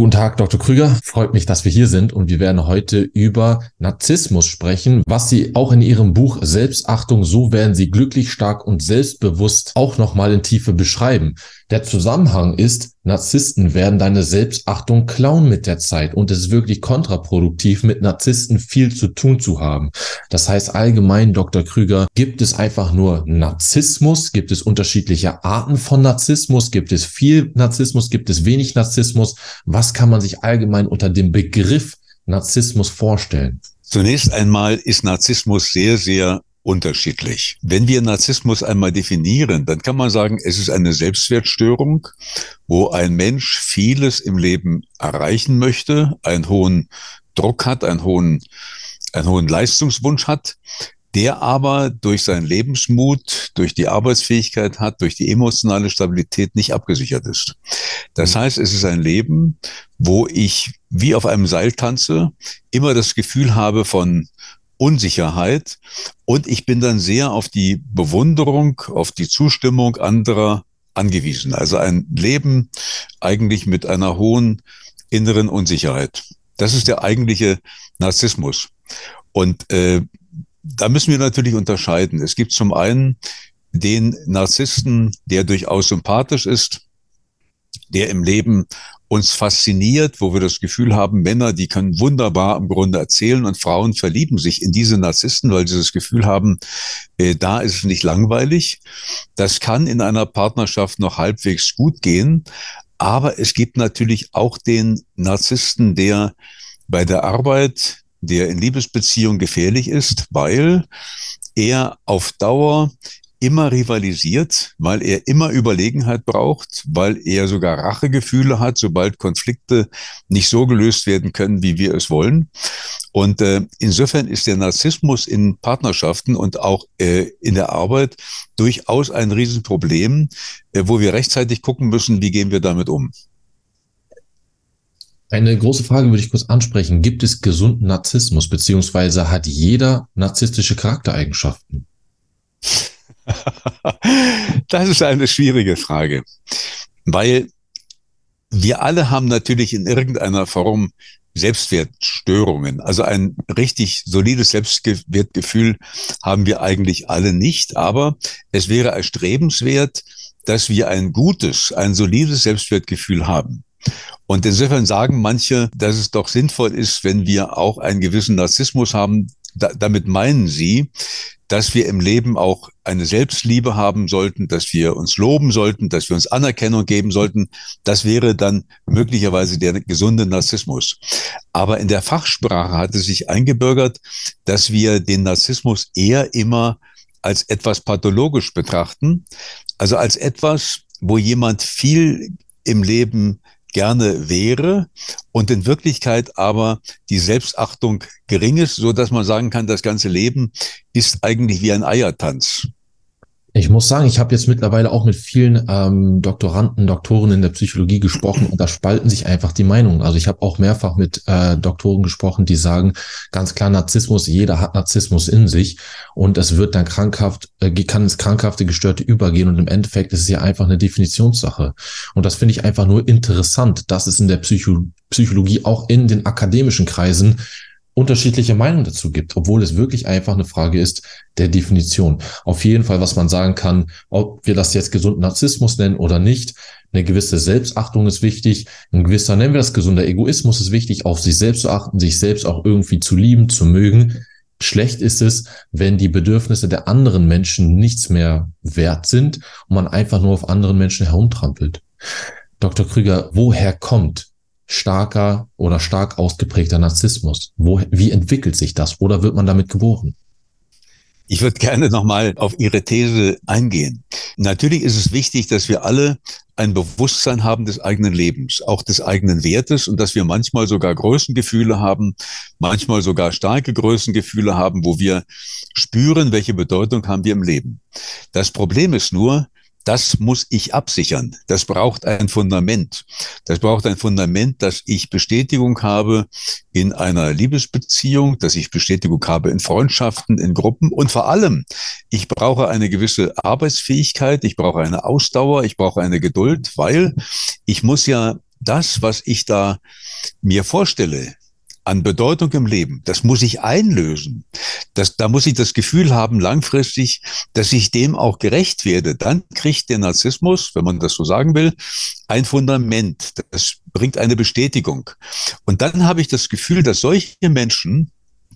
Guten Tag, Dr. Krüger. Freut mich, dass wir hier sind und wir werden heute über Narzissmus sprechen, was Sie auch in Ihrem Buch Selbstachtung, so werden Sie glücklich, stark und selbstbewusst auch nochmal in Tiefe beschreiben. Der Zusammenhang ist, Narzissten werden deine Selbstachtung klauen mit der Zeit und es ist wirklich kontraproduktiv, mit Narzissten viel zu tun zu haben. Das heißt allgemein, Dr. Krüger, gibt es einfach nur Narzissmus? Gibt es unterschiedliche Arten von Narzissmus? Gibt es viel Narzissmus? Gibt es wenig Narzissmus? Was kann man sich allgemein unter dem Begriff Narzissmus vorstellen? Zunächst einmal ist Narzissmus sehr, sehr unterschiedlich. Wenn wir Narzissmus einmal definieren, dann kann man sagen, es ist eine Selbstwertstörung, wo ein Mensch vieles im Leben erreichen möchte, einen hohen Druck hat, einen hohen Leistungswunsch hat, der aber durch seinen Lebensmut, durch die Arbeitsfähigkeit hat, durch die emotionale Stabilität nicht abgesichert ist. Das heißt, es ist ein Leben, wo ich wie auf einem Seil tanze, immer das Gefühl habe von Unsicherheit und ich bin dann sehr auf die Bewunderung, auf die Zustimmung anderer angewiesen. Also ein Leben eigentlich mit einer hohen inneren Unsicherheit. Das ist der eigentliche Narzissmus. Und da müssen wir natürlich unterscheiden. Es gibt zum einen den Narzissten, der durchaus sympathisch ist, der im Leben uns fasziniert, wo wir das Gefühl haben, Männer, die können wunderbar im Grunde erzählen und Frauen verlieben sich in diese Narzissten, weil sie das Gefühl haben, da ist es nicht langweilig. Das kann in einer Partnerschaft noch halbwegs gut gehen, aber es gibt natürlich auch den Narzissten, der bei der Arbeit, der in Liebesbeziehung gefährlich ist, weil er auf Dauer immer rivalisiert, weil er immer Überlegenheit braucht, weil er sogar Rachegefühle hat, sobald Konflikte nicht so gelöst werden können, wie wir es wollen. Und insofern ist der Narzissmus in Partnerschaften und auch in der Arbeit durchaus ein Riesenproblem, wo wir rechtzeitig gucken müssen, wie gehen wir damit um. Eine große Frage würde ich kurz ansprechen. Gibt es gesunden Narzissmus, beziehungsweise hat jeder narzisstische Charaktereigenschaften? Das ist eine schwierige Frage, weil wir alle haben natürlich in irgendeiner Form Selbstwertstörungen. Also ein richtig solides Selbstwertgefühl haben wir eigentlich alle nicht, aber es wäre erstrebenswert, dass wir ein gutes, ein solides Selbstwertgefühl haben. Und insofern sagen manche, dass es doch sinnvoll ist, wenn wir auch einen gewissen Narzissmus haben. Damit meinen sie, dass wir im Leben auch eine Selbstliebe haben sollten, dass wir uns loben sollten, dass wir uns Anerkennung geben sollten. Das wäre dann möglicherweise der gesunde Narzissmus. Aber in der Fachsprache hat es sich eingebürgert, dass wir den Narzissmus eher immer als etwas pathologisch betrachten, also als etwas, wo jemand viel im Leben gerne wäre und in Wirklichkeit aber die Selbstachtung gering ist, so dass man sagen kann, das ganze Leben ist eigentlich wie ein Eiertanz. Ich muss sagen, ich habe jetzt mittlerweile auch mit vielen Doktoranden, Doktoren in der Psychologie gesprochen und da spalten sich einfach die Meinungen. Also ich habe auch mehrfach mit Doktoren gesprochen, die sagen ganz klar Narzissmus, jeder hat Narzissmus in sich und es wird dann krankhaft, kann ins krankhafte, gestörte übergehen und im Endeffekt ist es ja einfach eine Definitionssache. Und das finde ich einfach nur interessant, dass es in der Psychologie auch in den akademischen Kreisen unterschiedliche Meinungen dazu gibt, obwohl es wirklich einfach eine Frage ist der Definition. Auf jeden Fall, was man sagen kann, ob wir das jetzt gesunden Narzissmus nennen oder nicht, eine gewisse Selbstachtung ist wichtig, ein gewisser, nennen wir das gesunder Egoismus ist wichtig, auf sich selbst zu achten, sich selbst auch irgendwie zu lieben, zu mögen. Schlecht ist es, wenn die Bedürfnisse der anderen Menschen nichts mehr wert sind und man einfach nur auf anderen Menschen herumtrampelt. Dr. Krüger, woher kommt starker oder stark ausgeprägter Narzissmus? Wie entwickelt sich das? Oder wird man damit geboren? Ich würde gerne nochmal auf Ihre These eingehen. Natürlich ist es wichtig, dass wir alle ein Bewusstsein haben des eigenen Lebens, auch des eigenen Wertes und dass wir manchmal sogar Größengefühle haben, manchmal sogar starke Größengefühle haben, wo wir spüren, welche Bedeutung haben wir im Leben. Das Problem ist nur, das muss ich absichern. Das braucht ein Fundament. Das braucht ein Fundament, dass ich Bestätigung habe in einer Liebesbeziehung, dass ich Bestätigung habe in Freundschaften, in Gruppen und vor allem, ich brauche eine gewisse Arbeitsfähigkeit, ich brauche eine Ausdauer, ich brauche eine Geduld, weil ich muss ja das, was ich da mir vorstelle, an Bedeutung im Leben, das muss ich einlösen. Da muss ich das Gefühl haben, langfristig, dass ich dem auch gerecht werde. Dann kriegt der Narzissmus, wenn man das so sagen will, ein Fundament. Das bringt eine Bestätigung. Und dann habe ich das Gefühl, dass solche Menschen,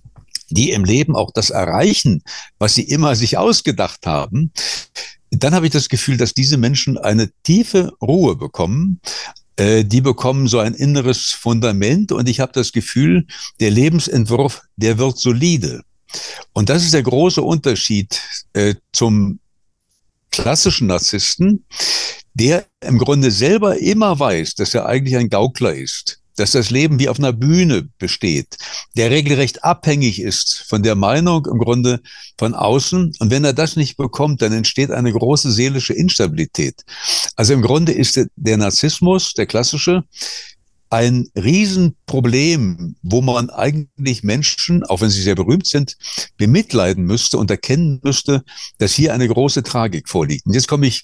die im Leben auch das erreichen, was sie immer sich ausgedacht haben, dann habe ich das Gefühl, dass diese Menschen eine tiefe Ruhe bekommen. Die bekommen so ein inneres Fundament und ich habe das Gefühl, der Lebensentwurf, der wird solide. Und das ist der große Unterschied zum klassischen Narzissten, der im Grunde selber immer weiß, dass er eigentlich ein Gaukler ist, dass das Leben wie auf einer Bühne besteht, der regelrecht abhängig ist von der Meinung im Grunde von außen. Und wenn er das nicht bekommt, dann entsteht eine große seelische Instabilität. Also im Grunde ist der Narzissmus, der klassische, ein Riesenproblem, wo man eigentlich Menschen, auch wenn sie sehr berühmt sind, bemitleiden müsste und erkennen müsste, dass hier eine große Tragik vorliegt. Und jetzt komme ich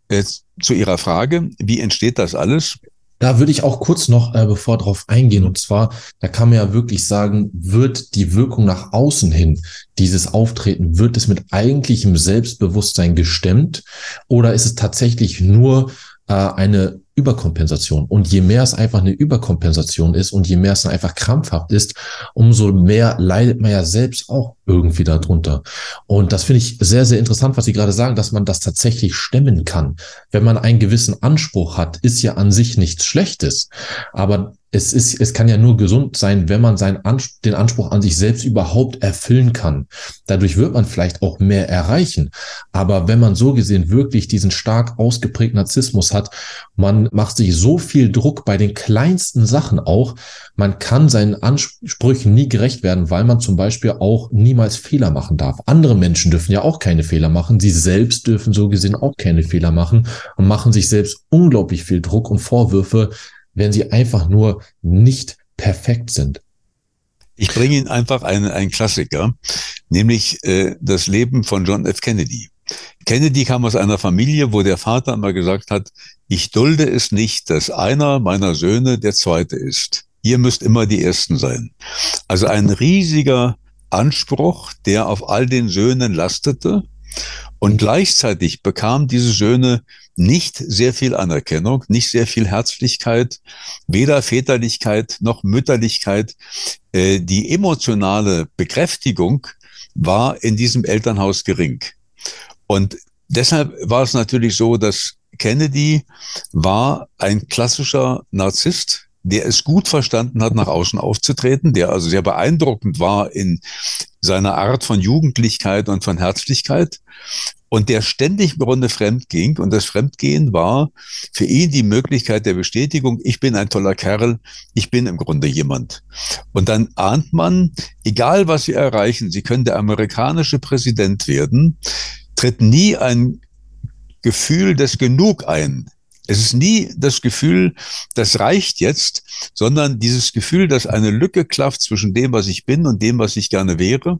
zu Ihrer Frage, wie entsteht das alles? Da würde ich auch kurz noch, bevor drauf eingehen, und zwar, da kann man ja wirklich sagen, wird die Wirkung nach außen hin, dieses Auftreten, wird es mit eigentlichem Selbstbewusstsein gestemmt oder ist es tatsächlich nur eine Überkompensation? Und je mehr es einfach eine Überkompensation ist und je mehr es dann einfach krampfhaft ist, umso mehr leidet man ja selbst auch irgendwie darunter. Und das finde ich sehr, sehr interessant, was Sie gerade sagen, dass man das tatsächlich stemmen kann. Wenn man einen gewissen Anspruch hat, ist ja an sich nichts Schlechtes. Aber es kann ja nur gesund sein, wenn man den Anspruch an sich selbst überhaupt erfüllen kann. Dadurch wird man vielleicht auch mehr erreichen. Aber wenn man so gesehen wirklich diesen stark ausgeprägten Narzissmus hat, man macht sich so viel Druck bei den kleinsten Sachen auch, man kann seinen Ansprüchen nie gerecht werden, weil man zum Beispiel auch niemals Fehler machen darf. Andere Menschen dürfen ja auch keine Fehler machen. Sie selbst dürfen so gesehen auch keine Fehler machen und machen sich selbst unglaublich viel Druck und Vorwürfe, wenn sie einfach nur nicht perfekt sind. Ich bringe Ihnen einfach einen Klassiker, nämlich das Leben von John F. Kennedy. Kennedy kam aus einer Familie, wo der Vater immer gesagt hat, ich dulde es nicht, dass einer meiner Söhne der Zweite ist. Ihr müsst immer die Ersten sein. Also ein riesiger Anspruch, der auf all den Söhnen lastete. Und gleichzeitig bekamen diese Söhne nicht sehr viel Anerkennung, nicht sehr viel Herzlichkeit, weder Väterlichkeit noch Mütterlichkeit. Die emotionale Bekräftigung war in diesem Elternhaus gering. Und deshalb war es natürlich so, dass Kennedy war ein klassischer Narzisst, der es gut verstanden hat, nach außen aufzutreten, der also sehr beeindruckend war in seiner Art von Jugendlichkeit und von Herzlichkeit und der ständig im Grunde fremd ging. Und das Fremdgehen war für ihn die Möglichkeit der Bestätigung, ich bin ein toller Kerl, ich bin im Grunde jemand. Und dann ahnt man, egal was Sie erreichen, Sie können der amerikanische Präsident werden, tritt nie ein Gefühl des Genug ein. Es ist nie das Gefühl, das reicht jetzt, sondern dieses Gefühl, dass eine Lücke klafft zwischen dem, was ich bin und dem, was ich gerne wäre.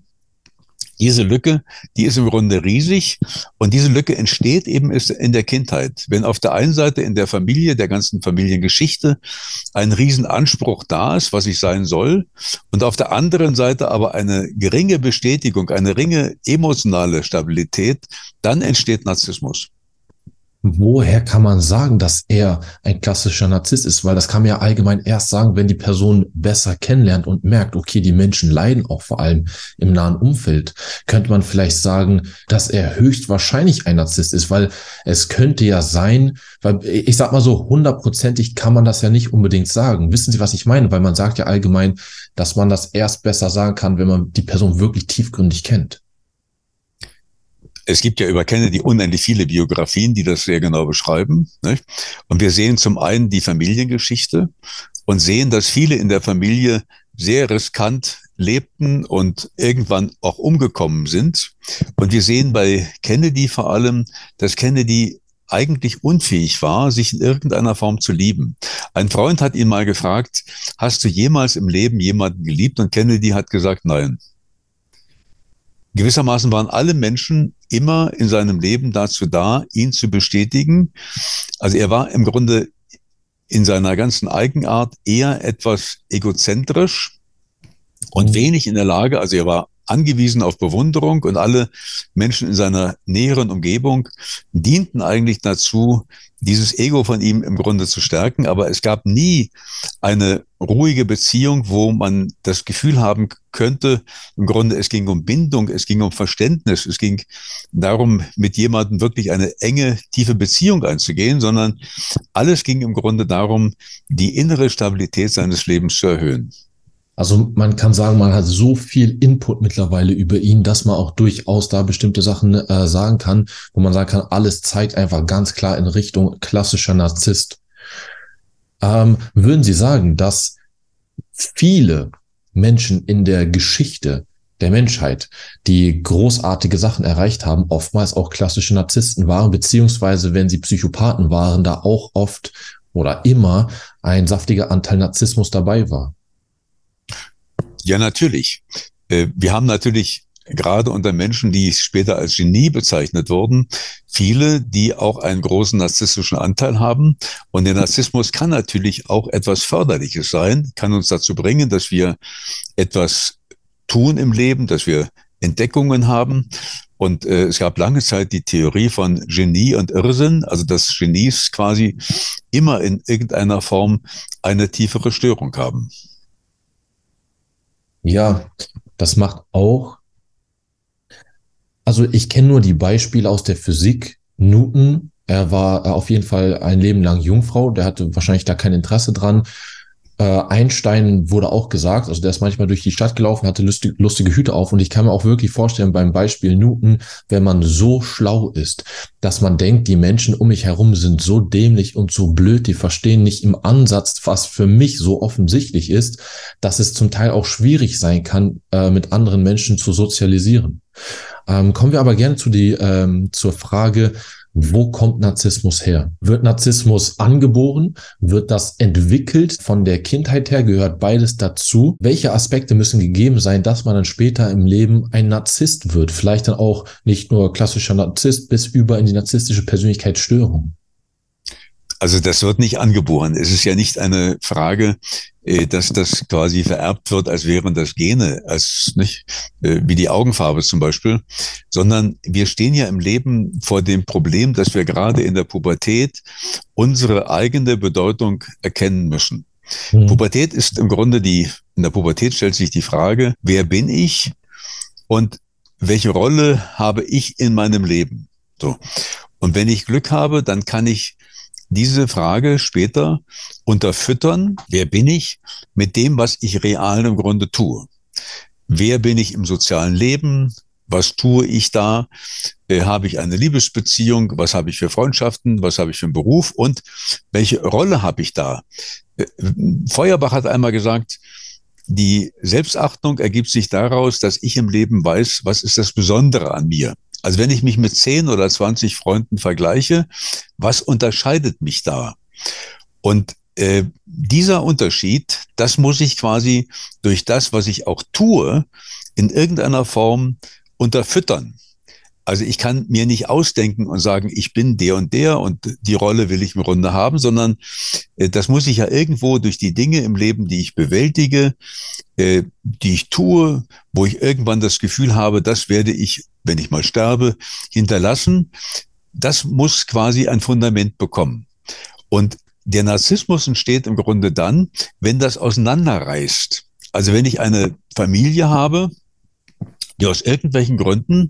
Diese Lücke, die ist im Grunde riesig und diese Lücke entsteht eben in der Kindheit. Wenn auf der einen Seite in der Familie, der ganzen Familiengeschichte ein Riesenanspruch da ist, was ich sein soll und auf der anderen Seite aber eine geringe Bestätigung, eine geringe emotionale Stabilität, dann entsteht Narzissmus. Woher kann man sagen, dass er ein klassischer Narzisst ist? Weil das kann man ja allgemein erst sagen, wenn die Person besser kennenlernt und merkt, okay, die Menschen leiden auch vor allem im nahen Umfeld. Könnte man vielleicht sagen, dass er höchstwahrscheinlich ein Narzisst ist, weil es könnte ja sein, weil ich sag mal so, 100%ig kann man das ja nicht unbedingt sagen. Wissen Sie, was ich meine? Weil man sagt ja allgemein, dass man das erst besser sagen kann, wenn man die Person wirklich tiefgründig kennt. Es gibt ja über Kennedy unendlich viele Biografien, die das sehr genau beschreiben. Nicht? Und wir sehen zum einen die Familiengeschichte und sehen, dass viele in der Familie sehr riskant lebten und irgendwann auch umgekommen sind. Und wir sehen bei Kennedy vor allem, dass Kennedy eigentlich unfähig war, sich in irgendeiner Form zu lieben. Ein Freund hat ihn mal gefragt, hast du jemals im Leben jemanden geliebt? Und Kennedy hat gesagt, nein. Gewissermaßen waren alle Menschen immer in seinem Leben dazu da, ihn zu bestätigen. Also er war im Grunde in seiner ganzen Eigenart eher etwas egozentrisch und wenig in der Lage, also er war angewiesen auf Bewunderung und alle Menschen in seiner näheren Umgebung dienten eigentlich dazu, dieses Ego von ihm im Grunde zu stärken. Aber es gab nie eine ruhige Beziehung, wo man das Gefühl haben könnte, im Grunde es ging um Bindung, es ging um Verständnis, es ging darum, mit jemandem wirklich eine enge, tiefe Beziehung einzugehen, sondern alles ging im Grunde darum, die innere Stabilität seines Lebens zu erhöhen. Also man kann sagen, man hat so viel Input mittlerweile über ihn, dass man auch durchaus da bestimmte Sachen sagen kann, wo man sagen kann, alles zeigt einfach ganz klar in Richtung klassischer Narzisst. Würden Sie sagen, dass viele Menschen in der Geschichte der Menschheit, die großartige Sachen erreicht haben, oftmals auch klassische Narzissten waren, beziehungsweise wenn sie Psychopathen waren, da auch oft oder immer ein saftiger Anteil Narzissmus dabei war? Ja, natürlich. Wir haben natürlich gerade unter Menschen, die später als Genie bezeichnet wurden, viele, die auch einen großen narzisstischen Anteil haben. Und der Narzissmus kann natürlich auch etwas Förderliches sein, kann uns dazu bringen, dass wir etwas tun im Leben, dass wir Entdeckungen haben. Und es gab lange Zeit die Theorie von Genie und Irrsinn, also dass Genies quasi immer in irgendeiner Form eine tiefere Störung haben. Ja, das macht auch, also ich kenne nur die Beispiele aus der Physik. Newton, er war auf jeden Fall ein Leben lang Jungfrau, der hatte wahrscheinlich da kein Interesse dran. Einstein wurde auch gesagt, also der ist manchmal durch die Stadt gelaufen, hatte lustige Hüte auf und ich kann mir auch wirklich vorstellen beim Beispiel Newton, wenn man so schlau ist, dass man denkt, die Menschen um mich herum sind so dämlich und so blöd, die verstehen nicht im Ansatz, was für mich so offensichtlich ist, dass es zum Teil auch schwierig sein kann, mit anderen Menschen zu sozialisieren. Kommen wir aber gerne zur Frage, wo kommt Narzissmus her? Wird Narzissmus angeboren? Wird das entwickelt? Von der Kindheit her gehört beides dazu. Welche Aspekte müssen gegeben sein, dass man dann später im Leben ein Narzisst wird? Vielleicht dann auch nicht nur klassischer Narzisst bis über in die narzisstische Persönlichkeitsstörung. Also das wird nicht angeboren. Es ist ja nicht eine Frage, dass das quasi vererbt wird, als wären das Gene, als nicht wie die Augenfarbe zum Beispiel, sondern wir stehen ja im Leben vor dem Problem, dass wir gerade in der Pubertät unsere eigene Bedeutung erkennen müssen. Pubertät ist im Grunde in der Pubertät stellt sich die Frage, wer bin ich und welche Rolle habe ich in meinem Leben? So. Und wenn ich Glück habe, dann kann ich diese Frage später unterfüttern, wer bin ich, mit dem, was ich real im Grunde tue. Wer bin ich im sozialen Leben? Was tue ich da? Habe ich eine Liebesbeziehung? Was habe ich für Freundschaften? Was habe ich für einen Beruf? Und welche Rolle habe ich da? Feuerbach hat einmal gesagt, die Selbstachtung ergibt sich daraus, dass ich im Leben weiß, was ist das Besondere an mir. Also wenn ich mich mit 10 oder 20 Freunden vergleiche, was unterscheidet mich da? Und dieser Unterschied, das muss ich quasi durch das, was ich auch tue, in irgendeiner Form unterfüttern. Also ich kann mir nicht ausdenken und sagen, ich bin der und die Rolle will ich im Grunde haben, sondern das muss ich ja irgendwo durch die Dinge im Leben, die ich bewältige, die ich tue, wo ich irgendwann das Gefühl habe, das werde ich, wenn ich mal sterbe, hinterlassen. Das muss quasi ein Fundament bekommen. Und der Narzissmus entsteht im Grunde dann, wenn das auseinanderreißt. Also wenn ich eine Familie habe, die aus irgendwelchen Gründen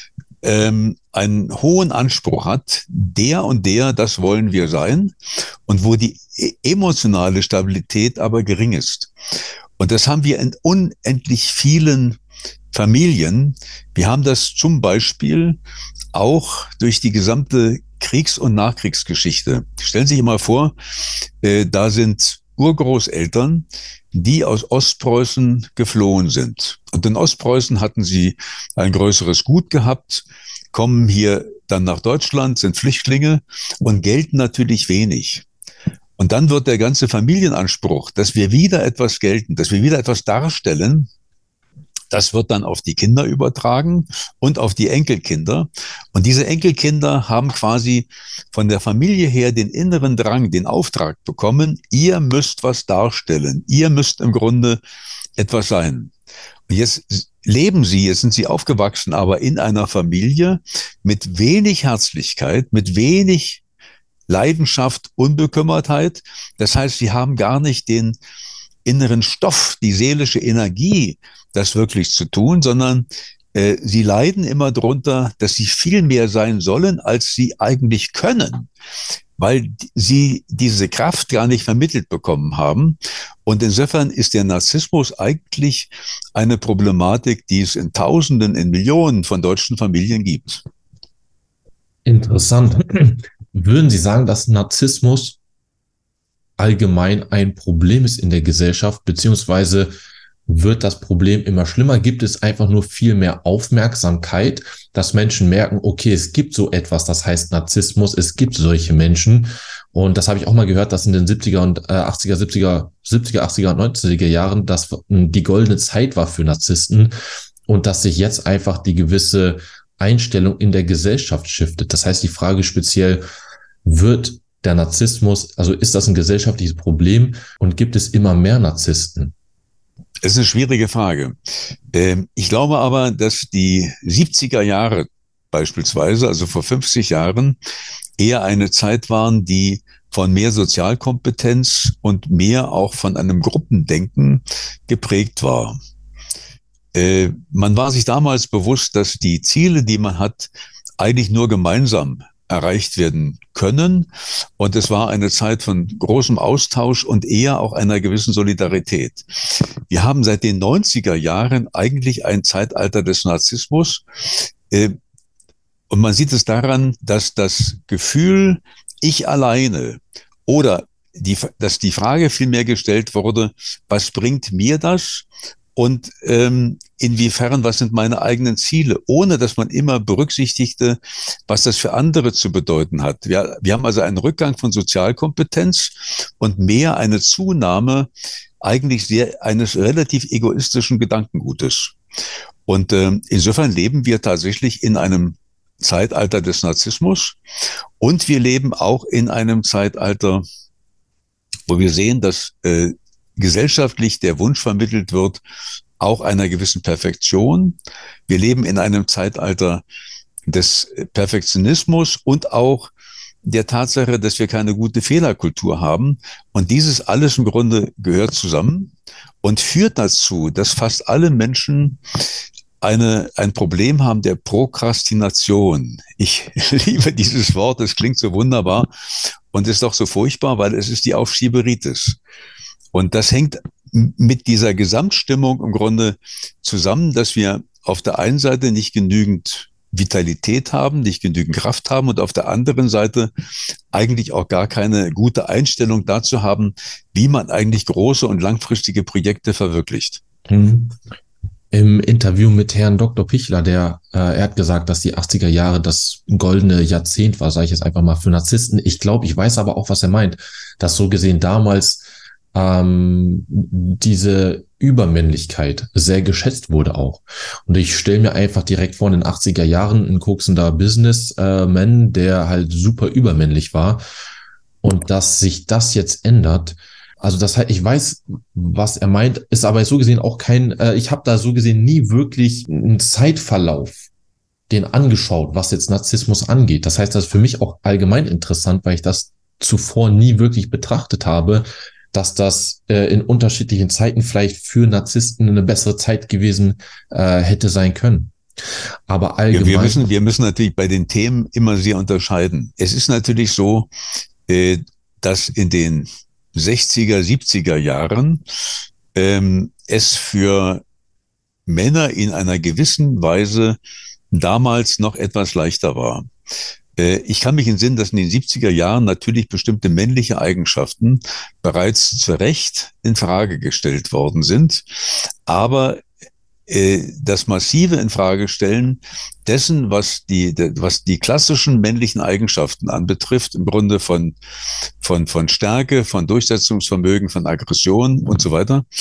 einen hohen Anspruch hat, der und der, das wollen wir sein, und wo die emotionale Stabilität aber gering ist. Und das haben wir in unendlich vielen Familien. Wir haben das zum Beispiel auch durch die gesamte Kriegs- und Nachkriegsgeschichte. Stellen Sie sich mal vor, da sind Urgroßeltern, die aus Ostpreußen geflohen sind. Und in Ostpreußen hatten sie ein größeres Gut gehabt, kommen hier dann nach Deutschland, sind Flüchtlinge und gelten natürlich wenig. Und dann wird der ganze Familienanspruch, dass wir wieder etwas gelten, dass wir wieder etwas darstellen, Das wird dann auf die Kinder übertragen und auf die Enkelkinder. Und diese Enkelkinder haben quasi von der Familie her den inneren Drang, den Auftrag bekommen, ihr müsst was darstellen, ihr müsst im Grunde etwas sein. Und jetzt leben sie, jetzt sind sie aufgewachsen, aber in einer Familie mit wenig Herzlichkeit, mit wenig Leidenschaft, Unbekümmertheit. Das heißt, sie haben gar nicht den inneren Stoff, die seelische Energie, das wirklich zu tun, sondern sie leiden immer drunter, dass sie viel mehr sein sollen, als sie eigentlich können, weil sie diese Kraft gar nicht vermittelt bekommen haben. Und insofern ist der Narzissmus eigentlich eine Problematik, die es in Tausenden, in Millionen von deutschen Familien gibt. Interessant. Würden Sie sagen, dass Narzissmus allgemein ein Problem ist in der Gesellschaft, beziehungsweise wird das Problem immer schlimmer? Gibt es einfach nur viel mehr Aufmerksamkeit, dass Menschen merken, okay, es gibt so etwas, das heißt Narzissmus, es gibt solche Menschen. Und das habe ich auch mal gehört, dass in den 70er und 80er, 80er und 90er Jahren das die goldene Zeit war für Narzissten und dass sich jetzt einfach die gewisse Einstellung in der Gesellschaft shiftet. Das heißt, die Frage speziell, wird der Narzissmus, also ist das ein gesellschaftliches Problem und gibt es immer mehr Narzissten? Es ist eine schwierige Frage. Ich glaube aber, dass die 70er Jahre beispielsweise, also vor 50 Jahren, eher eine Zeit waren, die von mehr Sozialkompetenz und mehr auch von einem Gruppendenken geprägt war. Man war sich damals bewusst, dass die Ziele, die man hat, eigentlich nur gemeinsam erreicht werden können. Und es war eine Zeit von großem Austausch und eher auch einer gewissen Solidarität. Wir haben seit den 90er Jahren eigentlich ein Zeitalter des Narzissmus. Und man sieht es daran, dass das Gefühl, ich alleine oder dass die Frage vielmehr gestellt wurde, was bringt mir das? Und inwiefern, was sind meine eigenen Ziele, ohne dass man immer berücksichtigte, was das für andere zu bedeuten hat. Wir haben also einen Rückgang von Sozialkompetenz und mehr eine Zunahme eigentlich eines relativ egoistischen Gedankengutes. Und insofern leben wir tatsächlich in einem Zeitalter des Narzissmus und wir leben auch in einem Zeitalter, wo wir sehen, dass gesellschaftlich der Wunsch vermittelt wird, auch einer gewissen Perfektion. Wir leben in einem Zeitalter des Perfektionismus und auch der Tatsache, dass wir keine gute Fehlerkultur haben. Und dieses alles im Grunde gehört zusammen und führt dazu, dass fast alle Menschen ein Problem haben der Prokrastination. Ich liebe dieses Wort, es klingt so wunderbar und ist doch so furchtbar, weil es ist die Aufschieberitis. Und das hängt mit dieser Gesamtstimmung im Grunde zusammen, dass wir auf der einen Seite nicht genügend Vitalität haben, nicht genügend Kraft haben und auf der anderen Seite eigentlich auch gar keine gute Einstellung dazu haben, wie man eigentlich große und langfristige Projekte verwirklicht. Im Interview mit Herrn Dr. Pichler, er hat gesagt, dass die 80er Jahre das goldene Jahrzehnt war, sage ich jetzt einfach mal, für Narzissten. Ich glaube, ich weiß aber auch, was er meint, dass so gesehen damals diese Übermännlichkeit sehr geschätzt wurde auch. Und ich stelle mir einfach direkt vor, in den 80er Jahren ein koksender Businessman, der halt super übermännlich war und dass sich das jetzt ändert. Also das heißt, ich weiß, was er meint, ist aber so gesehen auch ich habe da so gesehen nie wirklich einen Zeitverlauf den angeschaut, was jetzt Narzissmus angeht. Das heißt, das ist für mich auch allgemein interessant, weil ich das zuvor nie wirklich betrachtet habe, dass das in unterschiedlichen Zeiten vielleicht für Narzissten eine bessere Zeit gewesen hätte sein können. Aber allgemein. Wir müssen natürlich bei den Themen immer sehr unterscheiden. Es ist natürlich so, dass in den 60er, 70er Jahren es für Männer in einer gewissen Weise damals noch etwas leichter war. Ich kann mich entsinnen, dass in den 70er Jahren natürlich bestimmte männliche Eigenschaften bereits zu Recht in Frage gestellt worden sind. Aber das massive Infragestellen dessen, was die klassischen männlichen Eigenschaften anbetrifft, im Grunde von Stärke, von Durchsetzungsvermögen, von Aggression und so weiter,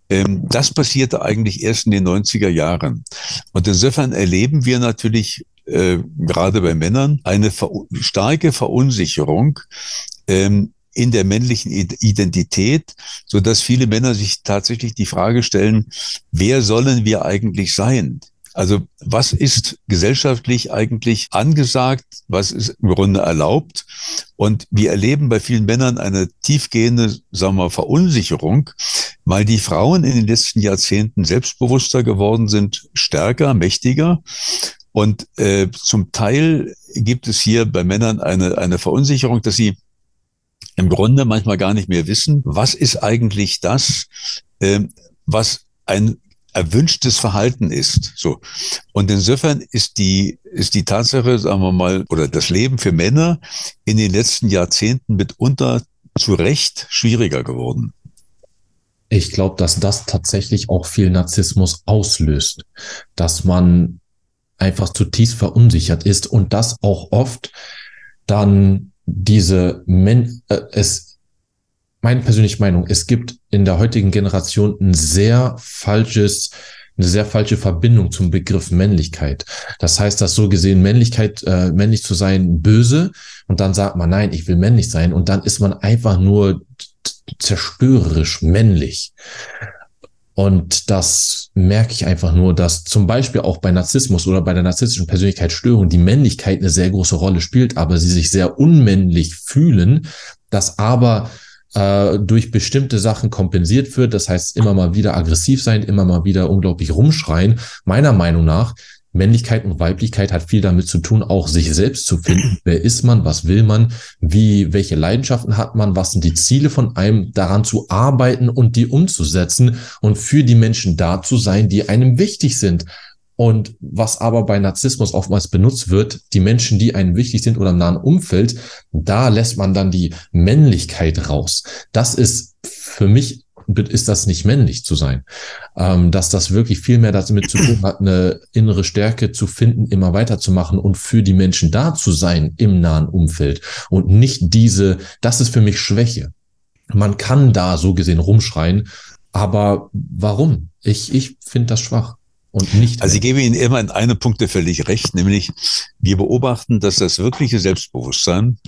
Das passierte eigentlich erst in den 90er Jahren. Und insofern erleben wir natürlich gerade bei Männern eine starke Verunsicherung in der männlichen Identität, so dass viele Männer sich tatsächlich die Frage stellen, wer sollen wir eigentlich sein? Also was ist gesellschaftlich eigentlich angesagt? Was ist im Grunde erlaubt? Und wir erleben bei vielen Männern eine tiefgehende, sagen wir, Verunsicherung, weil die Frauen in den letzten Jahrzehnten selbstbewusster geworden sind, stärker, mächtiger. Und zum Teil gibt es hier bei Männern eine Verunsicherung, dass sie im Grunde manchmal gar nicht mehr wissen, was ist eigentlich das, was ein erwünschtes Verhalten ist. So. Und insofern ist die Tatsache, sagen wir mal, oder das Leben für Männer in den letzten Jahrzehnten mitunter zu Recht schwieriger geworden. Ich glaube, dass das tatsächlich auch viel Narzissmus auslöst, dass man einfach zutiefst verunsichert ist und das auch oft dann meine persönliche Meinung, es gibt in der heutigen Generation eine sehr falsche Verbindung zum Begriff Männlichkeit. Das heißt, dass so gesehen Männlichkeit, männlich zu sein, böse, und dann sagt man, nein, ich will männlich sein, und dann ist man einfach nur zerstörerisch männlich. Und das merke ich einfach nur, dass zum Beispiel auch bei Narzissmus oder bei der narzisstischen Persönlichkeitsstörung die Männlichkeit eine sehr große Rolle spielt, aber sie sich sehr unmännlich fühlen, das aber durch bestimmte Sachen kompensiert wird. Das heißt, immer mal wieder aggressiv sein, immer mal wieder unglaublich rumschreien. Meiner Meinung nach, Männlichkeit und Weiblichkeit hat viel damit zu tun, auch sich selbst zu finden. Wer ist man? Was will man? Welche Leidenschaften hat man? Was sind die Ziele von einem? Daran zu arbeiten und die umzusetzen und für die Menschen da zu sein, die einem wichtig sind. Und was aber bei Narzissmus oftmals benutzt wird, die Menschen, die einem wichtig sind oder im nahen Umfeld, da lässt man dann die Männlichkeit raus. Das ist für mich, ist das nicht männlich zu sein. Dass das wirklich viel mehr damit zu tun hat, eine innere Stärke zu finden, immer weiterzumachen und für die Menschen da zu sein im nahen Umfeld. Und nicht das ist für mich Schwäche. Man kann da so gesehen rumschreien, aber warum? Ich finde das schwach. Und nicht. Also ich gebe Ihnen immer in einem Punkt völlig recht, nämlich wir beobachten, dass das wirkliche Selbstbewusstsein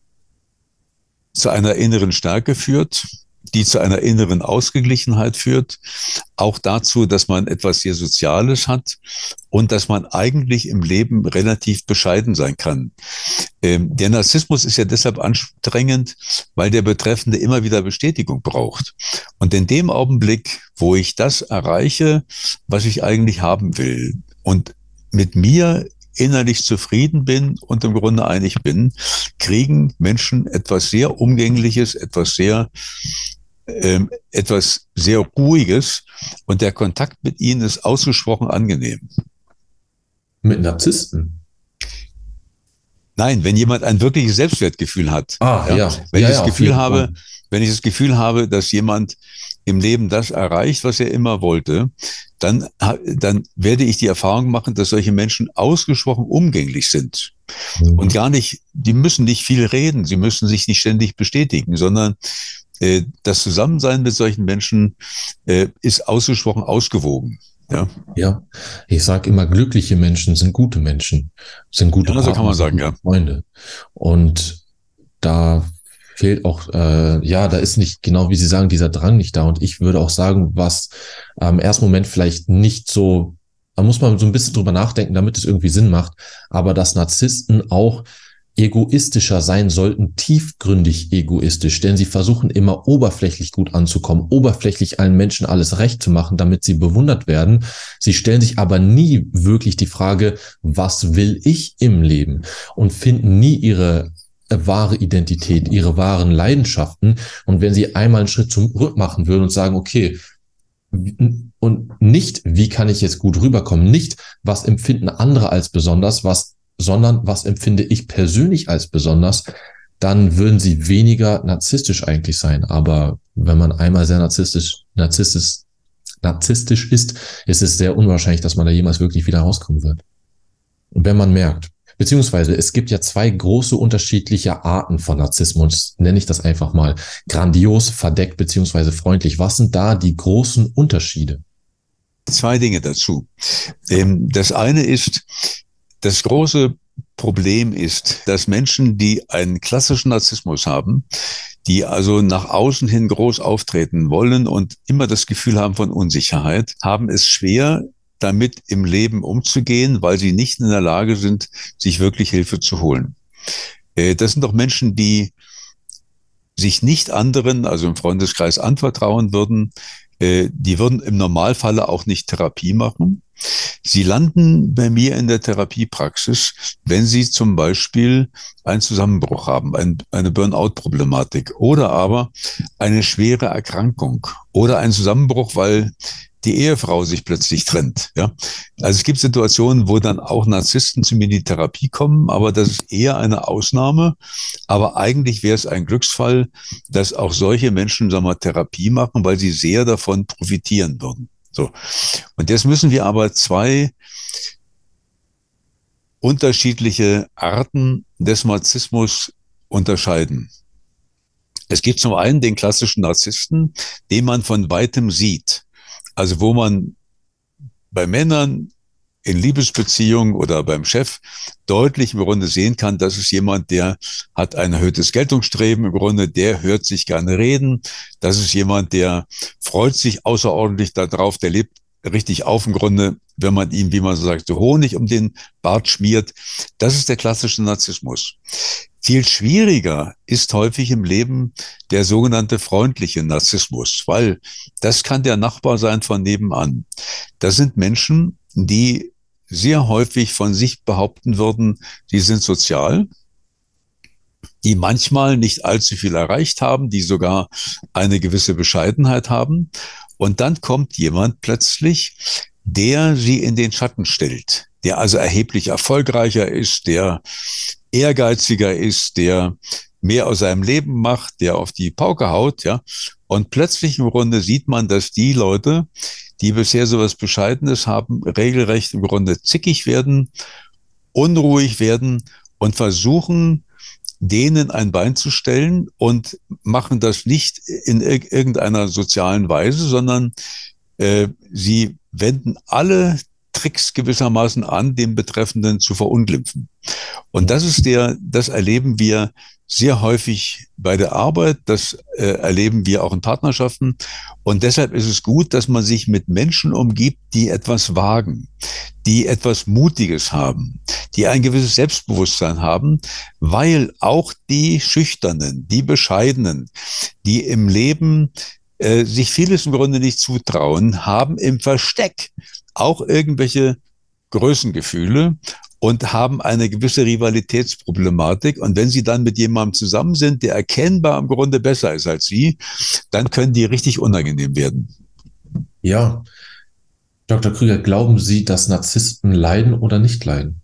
zu einer inneren Stärke führt, die zu einer inneren Ausgeglichenheit führt, auch dazu, dass man etwas sehr Soziales hat und dass man eigentlich im Leben relativ bescheiden sein kann. Der Narzissmus ist ja deshalb anstrengend, weil der Betreffende immer wieder Bestätigung braucht. Und in dem Augenblick, wo ich das erreiche, was ich eigentlich haben will und mit mir innerlich zufrieden bin und im Grunde einig bin, kriegen Menschen etwas sehr Umgängliches, etwas sehr Ruhiges, und der Kontakt mit ihnen ist ausgesprochen angenehm. Mit Narzissten? Nein, wenn jemand ein wirkliches Selbstwertgefühl hat. Wenn ich das Gefühl habe, dass jemand im Leben das erreicht, was er immer wollte, dann werde ich die Erfahrung machen, dass solche Menschen ausgesprochen umgänglich sind. Und die müssen nicht viel reden, sie müssen sich nicht ständig bestätigen, sondern das Zusammensein mit solchen Menschen ist ausgesprochen ausgewogen. Ja, ich sage immer, glückliche Menschen sind gute Menschen, sind gute Partner, so kann man sagen, ja. Freunde. Und da fehlt auch, da ist nicht, genau wie Sie sagen, dieser Drang nicht da. Und ich würde auch sagen, was im ersten Moment vielleicht nicht so, da muss man so ein bisschen drüber nachdenken, damit es irgendwie Sinn macht, aber dass Narzissten auch egoistischer sein sollten, tiefgründig egoistisch, denn sie versuchen immer oberflächlich gut anzukommen, oberflächlich allen Menschen alles recht zu machen, damit sie bewundert werden. Sie stellen sich aber nie wirklich die Frage, was will ich im Leben, und finden nie ihre wahre Identität, ihre wahren Leidenschaften. Und wenn sie einmal einen Schritt zurück machen würden und sagen, okay, und nicht, wie kann ich jetzt gut rüberkommen, nicht, was empfinden andere als besonders, sondern was empfinde ich persönlich als besonders, dann würden sie weniger narzisstisch eigentlich sein. Aber wenn man einmal sehr narzisstisch ist, ist es sehr unwahrscheinlich, dass man da jemals wirklich wieder rauskommen wird. Und wenn man merkt, Beziehungsweise es gibt ja zwei große unterschiedliche Arten von Narzissmus, nenne ich das einfach mal. Grandios, verdeckt beziehungsweise freundlich. Was sind da die großen Unterschiede? Zwei Dinge dazu. Das eine ist, das große Problem ist, dass Menschen, die einen klassischen Narzissmus haben, die also nach außen hin groß auftreten wollen und immer das Gefühl haben von Unsicherheit, haben es schwer, damit im Leben umzugehen, weil sie nicht in der Lage sind, sich wirklich Hilfe zu holen. Das sind doch Menschen, die sich nicht anderen, also im Freundeskreis, anvertrauen würden. Die würden im Normalfalle auch nicht Therapie machen. Sie landen bei mir in der Therapiepraxis, wenn Sie zum Beispiel einen Zusammenbruch haben, eine Burnout-Problematik oder aber eine schwere Erkrankung oder einen Zusammenbruch, weil die Ehefrau sich plötzlich trennt. Ja? Also es gibt Situationen, wo dann auch Narzissten zu mir in die Therapie kommen, aber das ist eher eine Ausnahme. Aber eigentlich wäre es ein Glücksfall, dass auch solche Menschen, sagen wir mal, Therapie machen, weil sie sehr davon profitieren würden. So. Und jetzt müssen wir aber zwei unterschiedliche Arten des Narzissmus unterscheiden. Es gibt zum einen den klassischen Narzissten, den man von weitem sieht. Also wo man bei Männern in Liebesbeziehungen oder beim Chef deutlich im Grunde sehen kann, das ist jemand, der hat ein erhöhtes Geltungsstreben im Grunde, der hört sich gerne reden. Das ist jemand, der freut sich außerordentlich darauf, der lebt richtig auf im Grunde, wenn man ihm, wie man so sagt, so Honig um den Bart schmiert. Das ist der klassische Narzissmus. Viel schwieriger ist häufig im Leben der sogenannte freundliche Narzissmus, weil das kann der Nachbar sein von nebenan. Das sind Menschen, die sehr häufig von sich behaupten würden, sie sind sozial, die manchmal nicht allzu viel erreicht haben, die sogar eine gewisse Bescheidenheit haben. Und dann kommt jemand plötzlich, der sie in den Schatten stellt, der also erheblich erfolgreicher ist, der ehrgeiziger ist, der mehr aus seinem Leben macht, der auf die Pauke haut, ja. Und plötzlich im Grunde sieht man, dass die Leute, die bisher sowas Bescheidenes haben, regelrecht im Grunde zickig werden, unruhig werden und versuchen, denen ein Bein zu stellen und machen das nicht in irgendeiner sozialen Weise, sondern sie wenden alle Tricks gewissermaßen an, den Betreffenden zu verunglimpfen. Und das erleben wir sehr häufig bei der Arbeit, das erleben wir auch in Partnerschaften. Und deshalb ist es gut, dass man sich mit Menschen umgibt, die etwas wagen, die etwas Mutiges haben, die ein gewisses Selbstbewusstsein haben, weil auch die Schüchternen, die Bescheidenen, die im Leben sich vieles im Grunde nicht zutrauen, haben im Versteck auch irgendwelche Größengefühle und haben eine gewisse Rivalitätsproblematik. Und wenn sie dann mit jemandem zusammen sind, der erkennbar im Grunde besser ist als sie, dann können die richtig unangenehm werden. Ja, Dr. Krüger, glauben Sie, dass Narzissten leiden oder nicht leiden?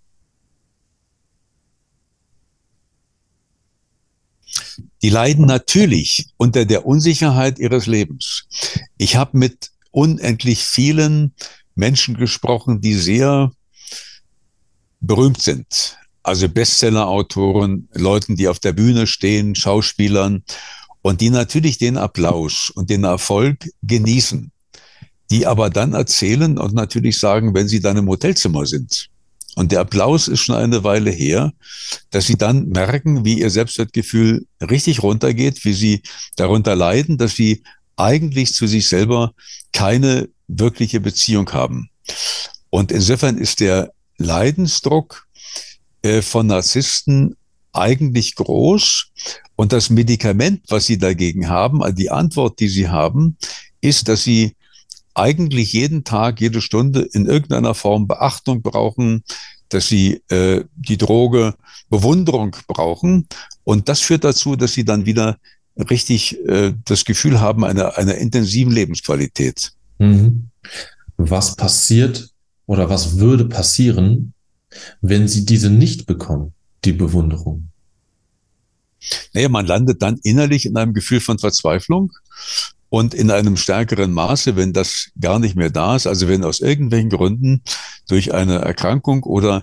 Die leiden natürlich unter der Unsicherheit ihres Lebens. Ich habe mit unendlich vielen Menschen gesprochen, die sehr berühmt sind. Also Bestseller-Autoren, Leuten, die auf der Bühne stehen, Schauspielern und die natürlich den Applaus und den Erfolg genießen, die aber dann erzählen und natürlich sagen, wenn sie dann im Hotelzimmer sind und der Applaus ist schon eine Weile her, dass sie dann merken, wie ihr Selbstwertgefühl richtig runtergeht, wie sie darunter leiden, dass sie eigentlich zu sich selber keine wirkliche Beziehung haben. Und insofern ist der Leidensdruck von Narzissten eigentlich groß. Und das Medikament, was sie dagegen haben, also die Antwort, die sie haben, ist, dass sie eigentlich jeden Tag, jede Stunde in irgendeiner Form Beachtung brauchen, dass sie die Droge Bewunderung brauchen. Und das führt dazu, dass sie dann wieder richtig das Gefühl haben einer intensiven Lebensqualität. Mhm. Was passiert oder was würde passieren, wenn Sie diese nicht bekommen, die Bewunderung? Naja, man landet dann innerlich in einem Gefühl von Verzweiflung und in einem stärkeren Maße, wenn das gar nicht mehr da ist, also wenn aus irgendwelchen Gründen durch eine Erkrankung oder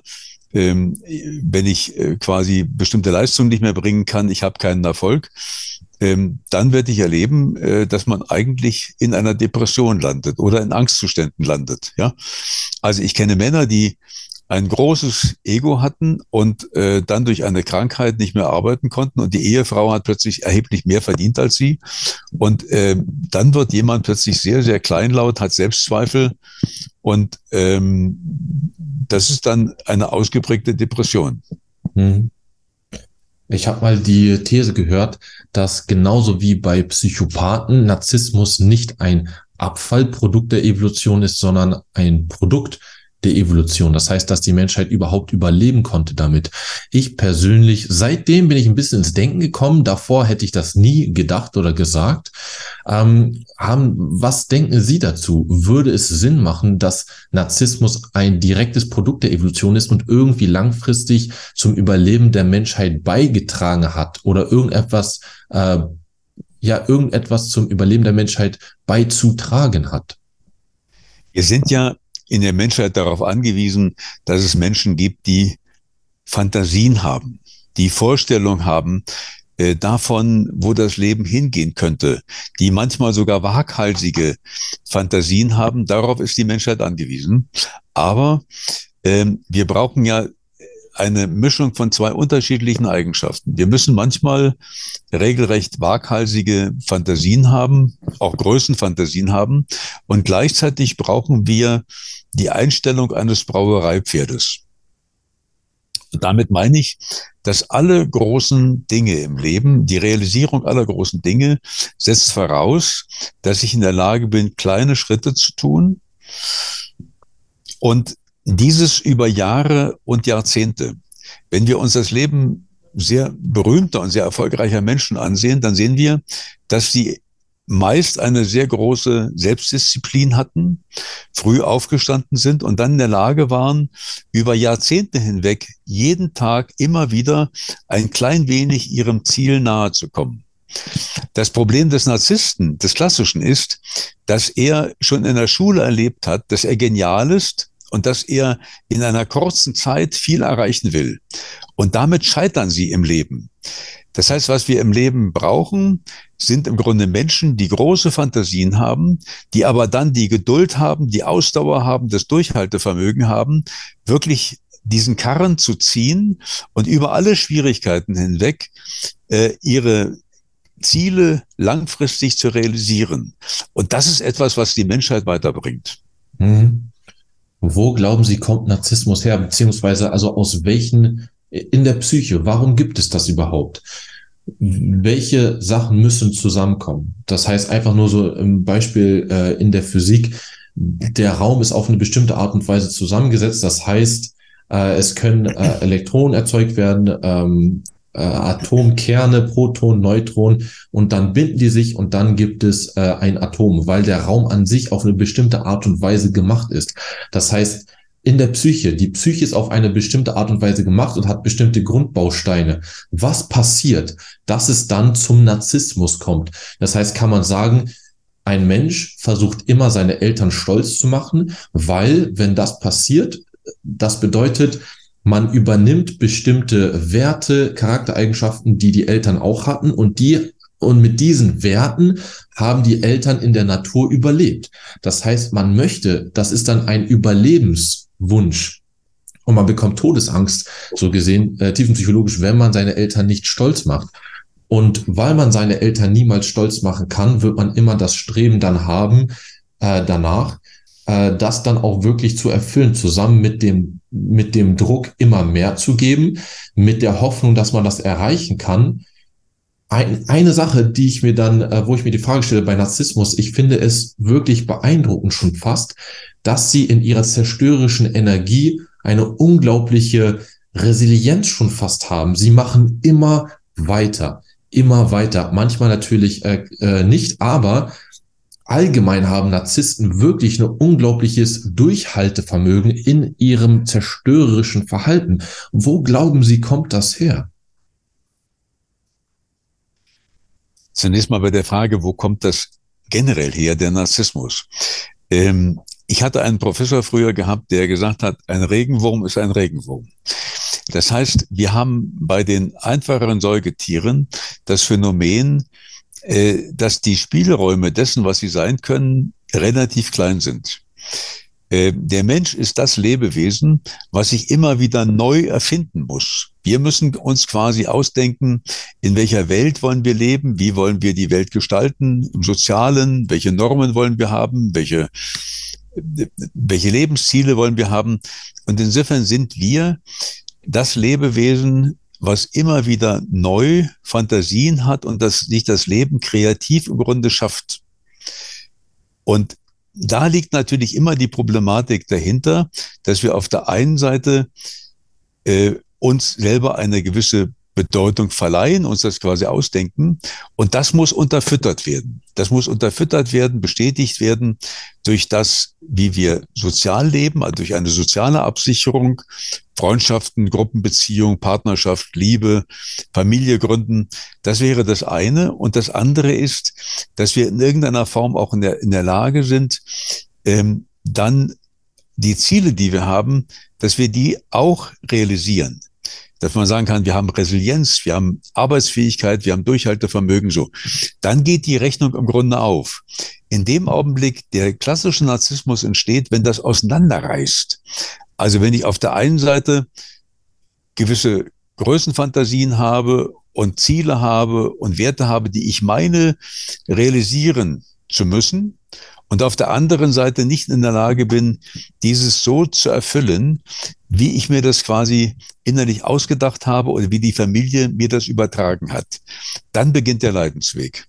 wenn ich quasi bestimmte Leistungen nicht mehr bringen kann, ich habe keinen Erfolg, dann werde ich erleben, dass man eigentlich in einer Depression landet oder in Angstzuständen landet. Ja, also ich kenne Männer, die ein großes Ego hatten und dann durch eine Krankheit nicht mehr arbeiten konnten und die Ehefrau hat plötzlich erheblich mehr verdient als sie und dann wird jemand plötzlich sehr, sehr kleinlaut, hat Selbstzweifel und das ist dann eine ausgeprägte Depression. Mhm. Ich habe mal die These gehört, dass genauso wie bei Psychopathen Narzissmus nicht ein Abfallprodukt der Evolution ist, sondern ein Produkt der Evolution. Das heißt, dass die Menschheit überhaupt überleben konnte damit. Ich persönlich, seitdem bin ich ein bisschen ins Denken gekommen. Davor hätte ich das nie gedacht oder gesagt. Was denken Sie dazu? Würde es Sinn machen, dass Narzissmus ein direktes Produkt der Evolution ist und irgendwie langfristig zum Überleben der Menschheit beigetragen hat oder irgendetwas zum Überleben der Menschheit beizutragen hat? Wir sind ja in der Menschheit darauf angewiesen, dass es Menschen gibt, die Fantasien haben, die Vorstellung haben davon, wo das Leben hingehen könnte, die manchmal sogar waghalsige Fantasien haben. Darauf ist die Menschheit angewiesen. Aber wir brauchen ja eine Mischung von zwei unterschiedlichen Eigenschaften. Wir müssen manchmal regelrecht waghalsige Fantasien haben, auch Größenfantasien haben. Und gleichzeitig brauchen wir die Einstellung eines Brauereipferdes. Und damit meine ich, dass alle großen Dinge im Leben, die Realisierung aller großen Dinge, setzt voraus, dass ich in der Lage bin, kleine Schritte zu tun und dieses über Jahre und Jahrzehnte. Wenn wir uns das Leben sehr berühmter und sehr erfolgreicher Menschen ansehen, dann sehen wir, dass sie meist eine sehr große Selbstdisziplin hatten, früh aufgestanden sind und dann in der Lage waren, über Jahrzehnte hinweg jeden Tag immer wieder ein klein wenig ihrem Ziel nahe zu kommen. Das Problem des Narzissten, des Klassischen, ist, dass er schon in der Schule erlebt hat, dass er genial ist und dass er in einer kurzen Zeit viel erreichen will. Und damit scheitern sie im Leben. Das heißt, was wir im Leben brauchen, sind im Grunde Menschen, die große Fantasien haben, die aber dann die Geduld haben, die Ausdauer haben, das Durchhaltevermögen haben, wirklich diesen Karren zu ziehen und über alle Schwierigkeiten hinweg ihre Ziele langfristig zu realisieren. Und das ist etwas, was die Menschheit weiterbringt. Mhm. Wo glauben Sie, kommt Narzissmus her, beziehungsweise also aus welchen in der Psyche? Warum gibt es das überhaupt? Welche Sachen müssen zusammenkommen? Das heißt einfach nur so im Beispiel in der Physik, der Raum ist auf eine bestimmte Art und Weise zusammengesetzt. Das heißt, es können Elektronen erzeugt werden, Atomkerne, Proton, Neutron und dann binden die sich und dann gibt es ein Atom, weil der Raum an sich auf eine bestimmte Art und Weise gemacht ist. Das heißt, in der Psyche, die Psyche ist auf eine bestimmte Art und Weise gemacht und hat bestimmte Grundbausteine. Was passiert, dass es dann zum Narzissmus kommt? Das heißt, kann man sagen, ein Mensch versucht immer seine Eltern stolz zu machen, weil wenn das passiert, das bedeutet, man übernimmt bestimmte Werte, Charaktereigenschaften, die die Eltern auch hatten und mit diesen Werten haben die Eltern in der Natur überlebt. Das heißt, man möchte, das ist dann ein Überlebenswunsch und man bekommt Todesangst, so gesehen, tiefenpsychologisch, wenn man seine Eltern nicht stolz macht. Und weil man seine Eltern niemals stolz machen kann, wird man immer das Streben dann haben, danach, das dann auch wirklich zu erfüllen, zusammen mit dem Druck immer mehr zu geben, mit der Hoffnung, dass man das erreichen kann. Eine Sache, die ich mir dann, wo ich mir die Frage stelle bei Narzissmus, ich finde es wirklich beeindruckend schon fast, dass sie in ihrer zerstörerischen Energie eine unglaubliche Resilienz schon fast haben. Sie machen immer weiter, immer weiter. Manchmal natürlich nicht, aber allgemein haben Narzissten wirklich ein unglaubliches Durchhaltevermögen in ihrem zerstörerischen Verhalten. Wo glauben Sie, kommt das her? Zunächst mal bei der Frage, wo kommt das generell her, der Narzissmus? Ich hatte einen Professor früher gehabt, der gesagt hat, ein Regenwurm ist ein Regenwurm. Das heißt, wir haben bei den einfacheren Säugetieren das Phänomen, dass die Spielräume dessen, was sie sein können, relativ klein sind. Der Mensch ist das Lebewesen, was sich immer wieder neu erfinden muss. Wir müssen uns quasi ausdenken, in welcher Welt wollen wir leben, wie wollen wir die Welt gestalten, im Sozialen, welche Normen wollen wir haben, welche Lebensziele wollen wir haben. Und insofern sind wir das Lebewesen, was immer wieder neu Fantasien hat und das sich das Leben kreativ im Grunde schafft. Und da liegt natürlich immer die Problematik dahinter, dass wir auf der einen Seite uns selber eine gewisse Bedeutung verleihen, uns das quasi ausdenken. Und das muss unterfüttert werden. Das muss unterfüttert werden, bestätigt werden durch das, wie wir sozial leben, also durch eine soziale Absicherung, Freundschaften, Gruppenbeziehung, Partnerschaft, Liebe, Familie gründen. Das wäre das eine. Und das andere ist, dass wir in irgendeiner Form auch in der Lage sind, dann die Ziele, die wir haben, dass wir die auch realisieren. Dass man sagen kann, wir haben Resilienz, wir haben Arbeitsfähigkeit, wir haben Durchhaltevermögen, so. Dann geht die Rechnung im Grunde auf. In dem Augenblick der klassische Narzissmus entsteht, wenn das auseinanderreißt. Also wenn ich auf der einen Seite gewisse Größenfantasien habe und Ziele habe und Werte habe, die ich meine, realisieren zu müssen, und auf der anderen Seite nicht in der Lage bin, dieses so zu erfüllen, wie ich mir das quasi innerlich ausgedacht habe oder wie die Familie mir das übertragen hat. Dann beginnt der Leidensweg.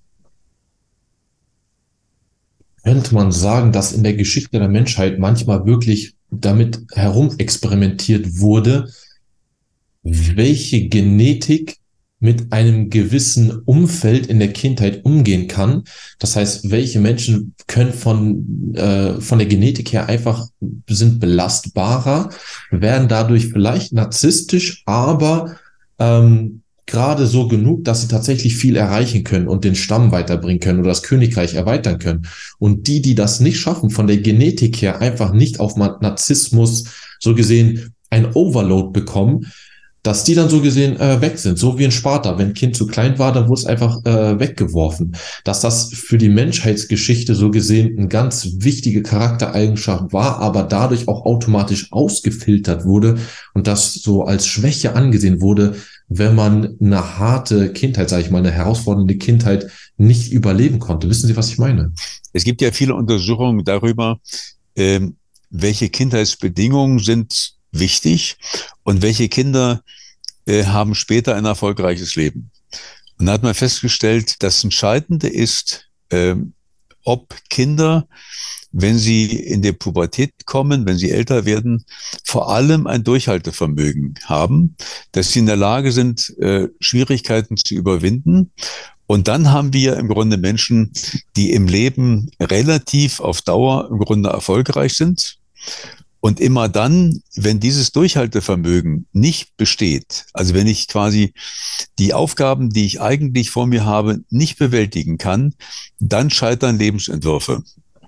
Könnte man sagen, dass in der Geschichte der Menschheit manchmal wirklich damit herumexperimentiert wurde, welche Genetik mit einem gewissen Umfeld in der Kindheit umgehen kann. Das heißt, welche Menschen können von der Genetik her einfach sind belastbarer, werden dadurch vielleicht narzisstisch, aber gerade so genug, dass sie tatsächlich viel erreichen können und den Stamm weiterbringen können oder das Königreich erweitern können. Und die das nicht schaffen, von der Genetik her einfach nicht auf Narzissmus so gesehen ein Overload bekommen, dass die dann so gesehen weg sind, so wie in Sparta. Wenn ein Kind zu klein war, dann wurde es einfach weggeworfen. Dass das für die Menschheitsgeschichte so gesehen eine ganz wichtige Charaktereigenschaft war, aber dadurch auch automatisch ausgefiltert wurde und das so als Schwäche angesehen wurde, wenn man eine harte Kindheit, sage ich mal, eine herausfordernde Kindheit nicht überleben konnte. Wissen Sie, was ich meine? Es gibt ja viele Untersuchungen darüber, welche Kindheitsbedingungen sind wichtig und welche Kinder haben später ein erfolgreiches Leben. Und da hat man festgestellt, das Entscheidende ist, ob Kinder, wenn sie in die Pubertät kommen, wenn sie älter werden, vor allem ein Durchhaltevermögen haben, dass sie in der Lage sind, Schwierigkeiten zu überwinden. Und dann haben wir im Grunde Menschen, die im Leben relativ auf Dauer im Grunde erfolgreich sind. Und immer dann, wenn dieses Durchhaltevermögen nicht besteht, also wenn ich quasi die Aufgaben, die ich eigentlich vor mir habe, nicht bewältigen kann, dann scheitern Lebensentwürfe.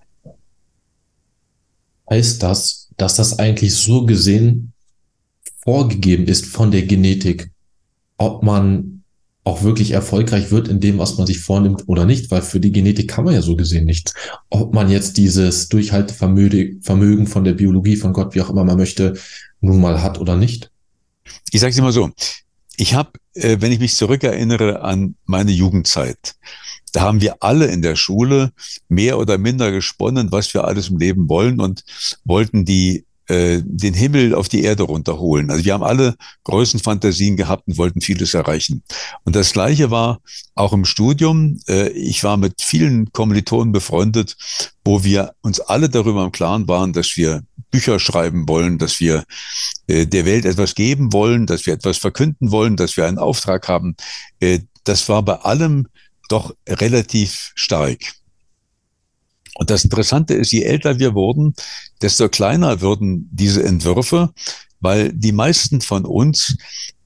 Heißt das, dass das eigentlich so gesehen vorgegeben ist von der Genetik, ob man auch wirklich erfolgreich wird in dem, was man sich vornimmt oder nicht, weil für die Genetik kann man ja so gesehen nichts. Ob man jetzt dieses Durchhaltevermögen von der Biologie, von Gott, wie auch immer man möchte, nun mal hat oder nicht. Ich sage es immer so, ich habe, wenn ich mich zurückerinnere an meine Jugendzeit, da haben wir alle in der Schule mehr oder minder gesponnen, was wir alles im Leben wollen und wollten den Himmel auf die Erde runterholen. Also wir haben alle Größenfantasien gehabt und wollten vieles erreichen. Und das Gleiche war auch im Studium. Ich war mit vielen Kommilitonen befreundet, wo wir uns alle darüber im Klaren waren, dass wir Bücher schreiben wollen, dass wir der Welt etwas geben wollen, dass wir etwas verkünden wollen, dass wir einen Auftrag haben. Das war bei allem doch relativ stark. Und das Interessante ist, je älter wir wurden, desto kleiner würden diese Entwürfe, weil die meisten von uns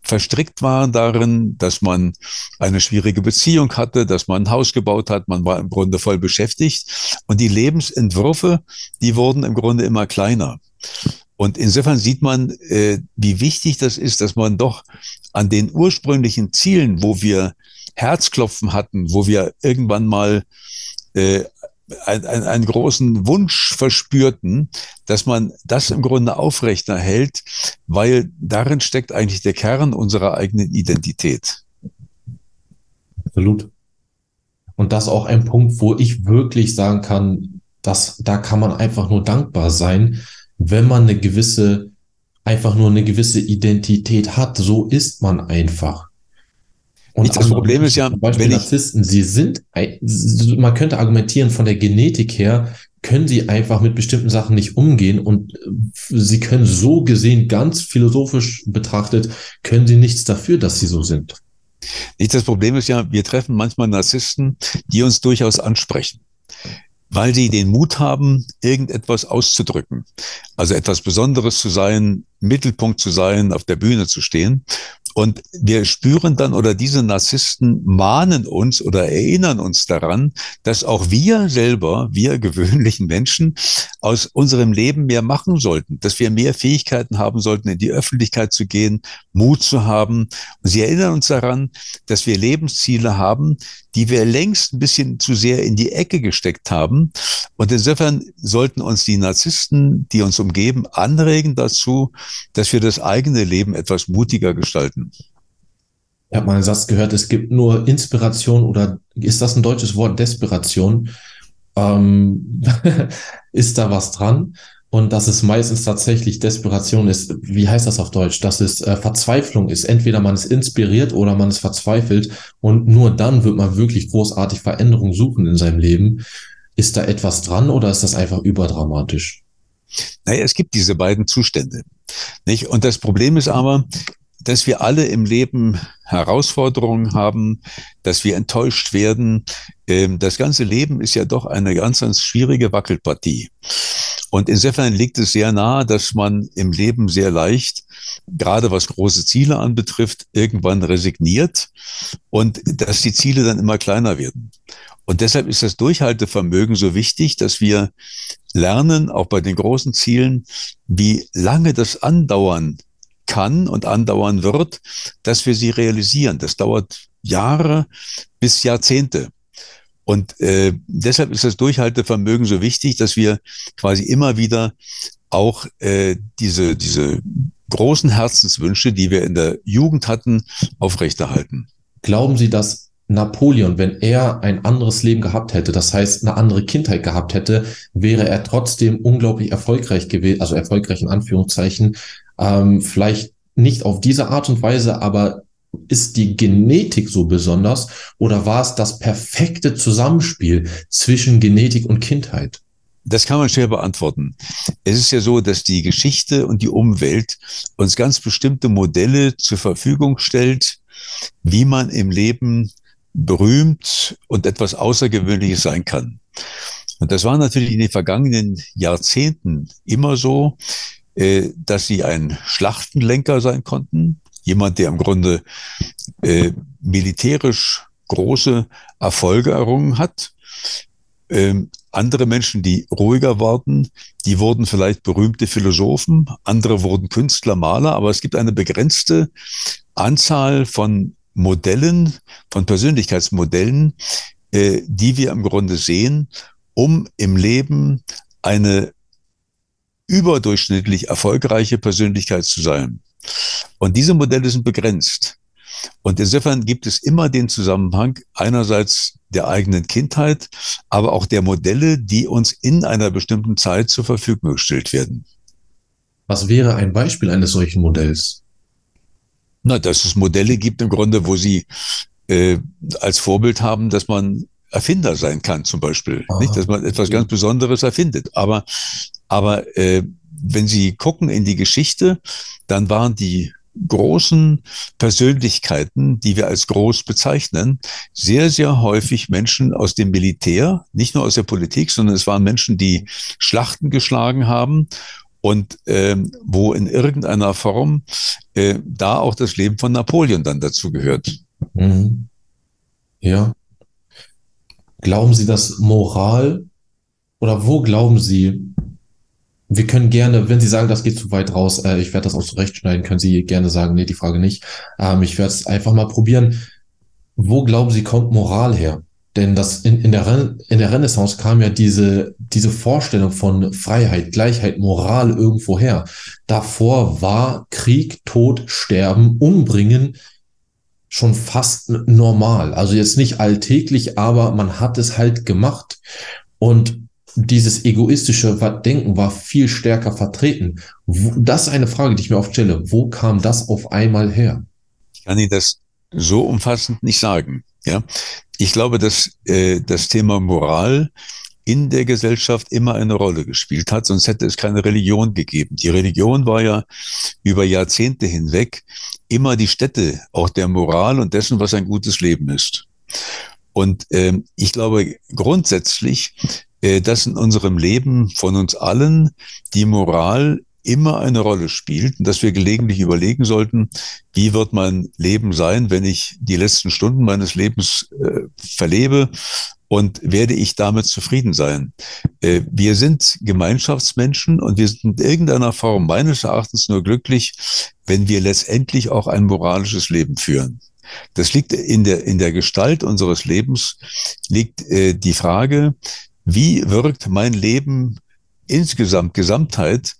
verstrickt waren darin, dass man eine schwierige Beziehung hatte, dass man ein Haus gebaut hat, man war im Grunde voll beschäftigt und die Lebensentwürfe, die wurden im Grunde immer kleiner. Und insofern sieht man, wie wichtig das ist, dass man doch an den ursprünglichen Zielen, wo wir Herzklopfen hatten, wo wir irgendwann mal einen großen Wunsch verspürten, dass man das im Grunde aufrechterhält, weil darin steckt eigentlich der Kern unserer eigenen Identität. Absolut. Und das ist auch ein Punkt, wo ich wirklich sagen kann, dass da kann man einfach nur dankbar sein, wenn man einfach nur eine gewisse Identität hat. So ist man einfach. Und Das Problem ist ja, zum Beispiel Narzissten, man könnte argumentieren, von der Genetik her können sie einfach mit bestimmten Sachen nicht umgehen und sie können so gesehen, ganz philosophisch betrachtet, können sie nichts dafür, dass sie so sind. Das Problem ist ja, wir treffen manchmal Narzissten, die uns durchaus ansprechen, weil sie den Mut haben, irgendetwas auszudrücken. Also etwas Besonderes zu sein, Mittelpunkt zu sein, auf der Bühne zu stehen. Und wir spüren dann, oder diese Narzissten mahnen uns oder erinnern uns daran, dass auch wir selber, wir gewöhnlichen Menschen, aus unserem Leben mehr machen sollten, dass wir mehr Fähigkeiten haben sollten, in die Öffentlichkeit zu gehen, Mut zu haben. Und sie erinnern uns daran, dass wir Lebensziele haben, die wir längst ein bisschen zu sehr in die Ecke gesteckt haben. Und insofern sollten uns die Narzissten, die uns umgeben, anregen dazu, dass wir das eigene Leben etwas mutiger gestalten. Ich habe mal einen Satz gehört, es gibt nur Inspiration oder ist das ein deutsches Wort, Desperation? Ist da was dran? Und dass es meistens tatsächlich Desperation ist, wie heißt das auf Deutsch? Dass es Verzweiflung ist. Entweder man ist inspiriert oder man ist verzweifelt und nur dann wird man wirklich großartig Veränderungen suchen in seinem Leben. Ist da etwas dran oder ist das einfach überdramatisch? Naja, es gibt diese beiden Zustände, nicht? Und das Problem ist aber, dass wir alle im Leben Herausforderungen haben, dass wir enttäuscht werden. Das ganze Leben ist ja doch eine ganz, ganz schwierige Wackelpartie. Und insofern liegt es sehr nahe, dass man im Leben sehr leicht, gerade was große Ziele anbetrifft, irgendwann resigniert und dass die Ziele dann immer kleiner werden. Und deshalb ist das Durchhaltevermögen so wichtig, dass wir lernen, auch bei den großen Zielen, wie lange das andauern kann und andauern wird, dass wir sie realisieren. Das dauert Jahre bis Jahrzehnte. Und deshalb ist das Durchhaltevermögen so wichtig, dass wir quasi immer wieder auch diese großen Herzenswünsche, die wir in der Jugend hatten, aufrechterhalten. Glauben Sie, dass Napoleon, wenn er ein anderes Leben gehabt hätte, das heißt eine andere Kindheit gehabt hätte, wäre er trotzdem unglaublich erfolgreich gewesen, also erfolgreich in Anführungszeichen, vielleicht nicht auf diese Art und Weise, aber ist die Genetik so besonders oder war es das perfekte Zusammenspiel zwischen Genetik und Kindheit? Das kann man schwer beantworten. Es ist ja so, dass die Geschichte und die Umwelt uns ganz bestimmte Modelle zur Verfügung stellt, wie man im Leben berühmt und etwas Außergewöhnliches sein kann. Und das war natürlich in den vergangenen Jahrzehnten immer so, dass sie ein Schlachtenlenker sein konnten, jemand, der im Grunde militärisch große Erfolge errungen hat. Andere Menschen, die ruhiger waren, die wurden vielleicht berühmte Philosophen, andere wurden Künstler, Maler, aber es gibt eine begrenzte Anzahl von Modellen, von Persönlichkeitsmodellen, die wir im Grunde sehen, um im Leben eine überdurchschnittlich erfolgreiche Persönlichkeit zu sein. Und diese Modelle sind begrenzt. Und insofern gibt es immer den Zusammenhang einerseits der eigenen Kindheit, aber auch der Modelle, die uns in einer bestimmten Zeit zur Verfügung gestellt werden. Was wäre ein Beispiel eines solchen Modells? Na, dass es Modelle gibt im Grunde, wo sie als Vorbild haben, dass man Erfinder sein kann, zum Beispiel. Nicht, dass man etwas ganz Besonderes erfindet. Aber wenn Sie gucken in die Geschichte, dann waren die großen Persönlichkeiten, die wir als groß bezeichnen, sehr, sehr häufig Menschen aus dem Militär, nicht nur aus der Politik, sondern es waren Menschen, die Schlachten geschlagen haben und wo in irgendeiner Form da auch das Leben von Napoleon dann dazu gehört. Mhm. Ja. Glauben Sie, dass Moral oder wo glauben Sie, wir können gerne, wenn Sie sagen, das geht zu weit raus, ich werde das auch zurechtschneiden, können Sie gerne sagen, nee, die Frage nicht. Ich werde es einfach mal probieren. Wo glauben Sie, kommt Moral her? Denn in der Renaissance kam ja diese Vorstellung von Freiheit, Gleichheit, Moral irgendwo her. Davor war Krieg, Tod, Sterben, Umbringen schon fast normal. Also jetzt nicht alltäglich, aber man hat es halt gemacht. Und dieses egoistische Denken war viel stärker vertreten. Das ist eine Frage, die ich mir oft stelle. Wo kam das auf einmal her? Ich kann Ihnen das so umfassend nicht sagen. Ja, ich glaube, dass das Thema Moral in der Gesellschaft immer eine Rolle gespielt hat, sonst hätte es keine Religion gegeben. Die Religion war ja über Jahrzehnte hinweg immer die Stätte auch der Moral und dessen, was ein gutes Leben ist. Und ich glaube grundsätzlich, dass in unserem Leben von uns allen die Moral immer eine Rolle spielt und dass wir gelegentlich überlegen sollten, wie wird mein Leben sein, wenn ich die letzten Stunden meines Lebens verlebe und werde ich damit zufrieden sein? Wir sind Gemeinschaftsmenschen und wir sind in irgendeiner Form meines Erachtens nur glücklich, wenn wir letztendlich auch ein moralisches Leben führen. Das liegt in der Gestalt unseres Lebens, liegt die Frage, wie wirkt mein Leben insgesamt, Gesamtheit,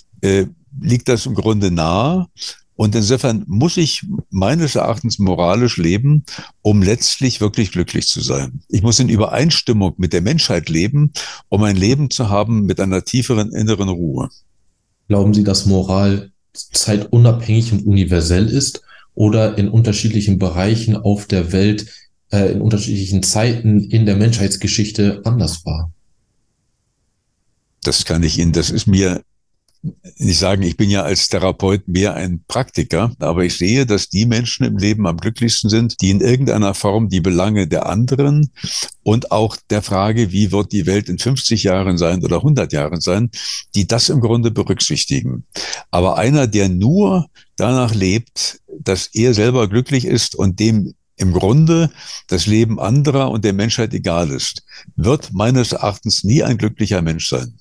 liegt das im Grunde nahe. Und insofern muss ich meines Erachtens moralisch leben, um letztlich wirklich glücklich zu sein. Ich muss in Übereinstimmung mit der Menschheit leben, um ein Leben zu haben mit einer tieferen inneren Ruhe. Glauben Sie, dass Moral zeitunabhängig und universell ist oder in unterschiedlichen Bereichen auf der Welt, in unterschiedlichen Zeiten in der Menschheitsgeschichte anders war? Das kann ich Ihnen, das ist mir nicht sagen, ich bin ja als Therapeut mehr ein Praktiker, aber ich sehe, dass die Menschen im Leben am glücklichsten sind, die in irgendeiner Form die Belange der anderen und auch der Frage, wie wird die Welt in 50 Jahren sein oder 100 Jahren sein, die das im Grunde berücksichtigen. Aber einer, der nur danach lebt, dass er selber glücklich ist und dem im Grunde das Leben anderer und der Menschheit egal ist, wird meines Erachtens nie ein glücklicher Mensch sein.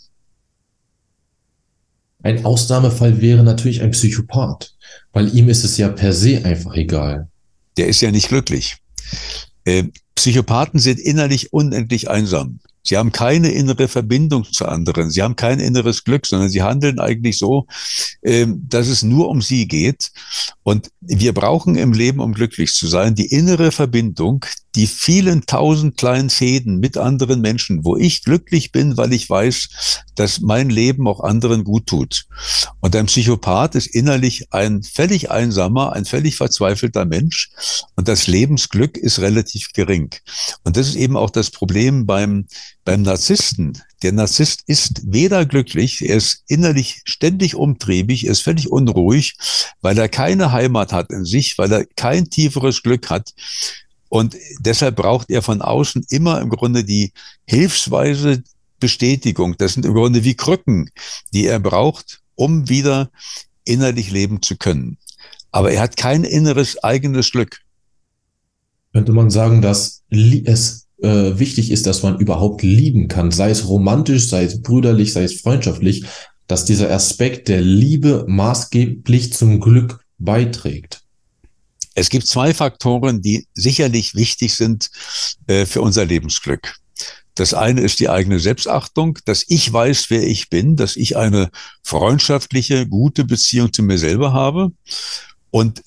Ein Ausnahmefall wäre natürlich ein Psychopath, weil ihm ist es ja per se einfach egal. Der ist ja nicht glücklich. Psychopathen sind innerlich unendlich einsam. Sie haben keine innere Verbindung zu anderen. Sie haben kein inneres Glück, sondern sie handeln eigentlich so, dass es nur um sie geht. Und wir brauchen im Leben, um glücklich zu sein, die innere Verbindung, die vielen tausend kleinen Fäden mit anderen Menschen, wo ich glücklich bin, weil ich weiß, dass mein Leben auch anderen gut tut. Und ein Psychopath ist innerlich ein völlig einsamer, ein völlig verzweifelter Mensch. Und das Lebensglück ist relativ gering. Und das ist eben auch das Problem beim Narzissten. Der Narzisst ist weder glücklich, er ist innerlich ständig umtriebig, er ist völlig unruhig, weil er keine Heimat hat in sich, weil er kein tieferes Glück hat. Und deshalb braucht er von außen immer im Grunde die hilfsweise Bestätigung. Das sind im Grunde wie Krücken, die er braucht, um wieder innerlich leben zu können. Aber er hat kein inneres eigenes Glück. Könnte man sagen, dass es wichtig ist, dass man überhaupt lieben kann, sei es romantisch, sei es brüderlich, sei es freundschaftlich, dass dieser Aspekt der Liebe maßgeblich zum Glück beiträgt? Es gibt zwei Faktoren, die sicherlich wichtig sind für unser Lebensglück. Das eine ist die eigene Selbstachtung, dass ich weiß, wer ich bin, dass ich eine freundschaftliche, gute Beziehung zu mir selber habe. Und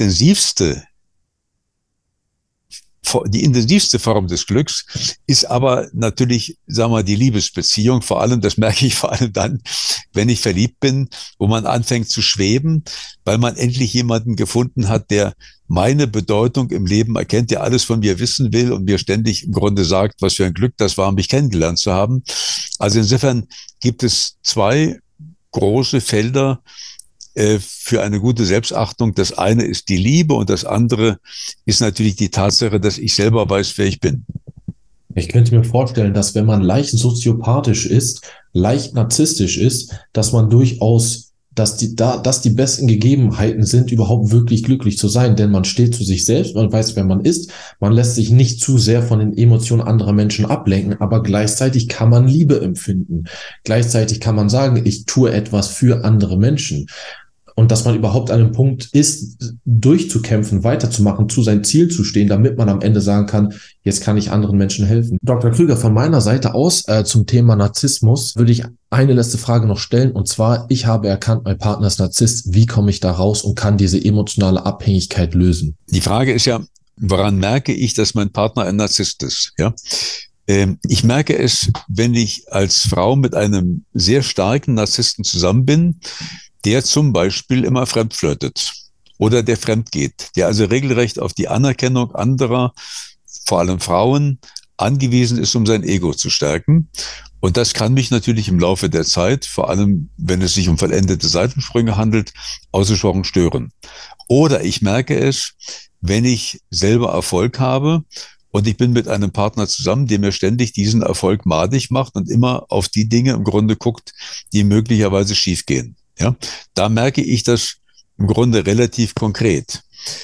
die intensivste Form des Glücks ist aber natürlich, sagen wir mal, die Liebesbeziehung. Vor allem, das merke ich vor allem dann, wenn ich verliebt bin, wo man anfängt zu schweben, weil man endlich jemanden gefunden hat, der meine Bedeutung im Leben erkennt, der alles von mir wissen will und mir ständig im Grunde sagt, was für ein Glück das war, mich kennengelernt zu haben. Also insofern gibt es zwei große Felder für eine gute Selbstachtung. Das eine ist die Liebe und das andere ist natürlich die Tatsache, dass ich selber weiß, wer ich bin. Ich könnte mir vorstellen, dass wenn man leicht soziopathisch ist, leicht narzisstisch ist, dass man durchaus, dass die besten Gegebenheiten sind, überhaupt wirklich glücklich zu sein, denn man steht zu sich selbst, man weiß, wer man ist, man lässt sich nicht zu sehr von den Emotionen anderer Menschen ablenken, aber gleichzeitig kann man Liebe empfinden. Gleichzeitig kann man sagen, ich tue etwas für andere Menschen. Und dass man überhaupt an einem Punkt ist, durchzukämpfen, weiterzumachen, zu sein Ziel zu stehen, damit man am Ende sagen kann, jetzt kann ich anderen Menschen helfen. Dr. Krüger, von meiner Seite aus zum Thema Narzissmus würde ich eine letzte Frage noch stellen. Und zwar, ich habe erkannt, mein Partner ist Narzisst. Wie komme ich da raus und kann diese emotionale Abhängigkeit lösen? Die Frage ist ja, woran merke ich, dass mein Partner ein Narzisst ist? Ja? Ich merke es, wenn ich als Frau mit einem sehr starken Narzissten zusammen bin, der zum Beispiel immer fremdflirtet oder der fremd geht, der also regelrecht auf die Anerkennung anderer, vor allem Frauen, angewiesen ist, um sein Ego zu stärken. Und das kann mich natürlich im Laufe der Zeit, vor allem wenn es sich um vollendete Seitensprünge handelt, ausgesprochen stören. Oder ich merke es, wenn ich selber Erfolg habe und ich bin mit einem Partner zusammen, der mir ständig diesen Erfolg madig macht und immer auf die Dinge im Grunde guckt, die möglicherweise schiefgehen. Ja, da merke ich das im Grunde relativ konkret.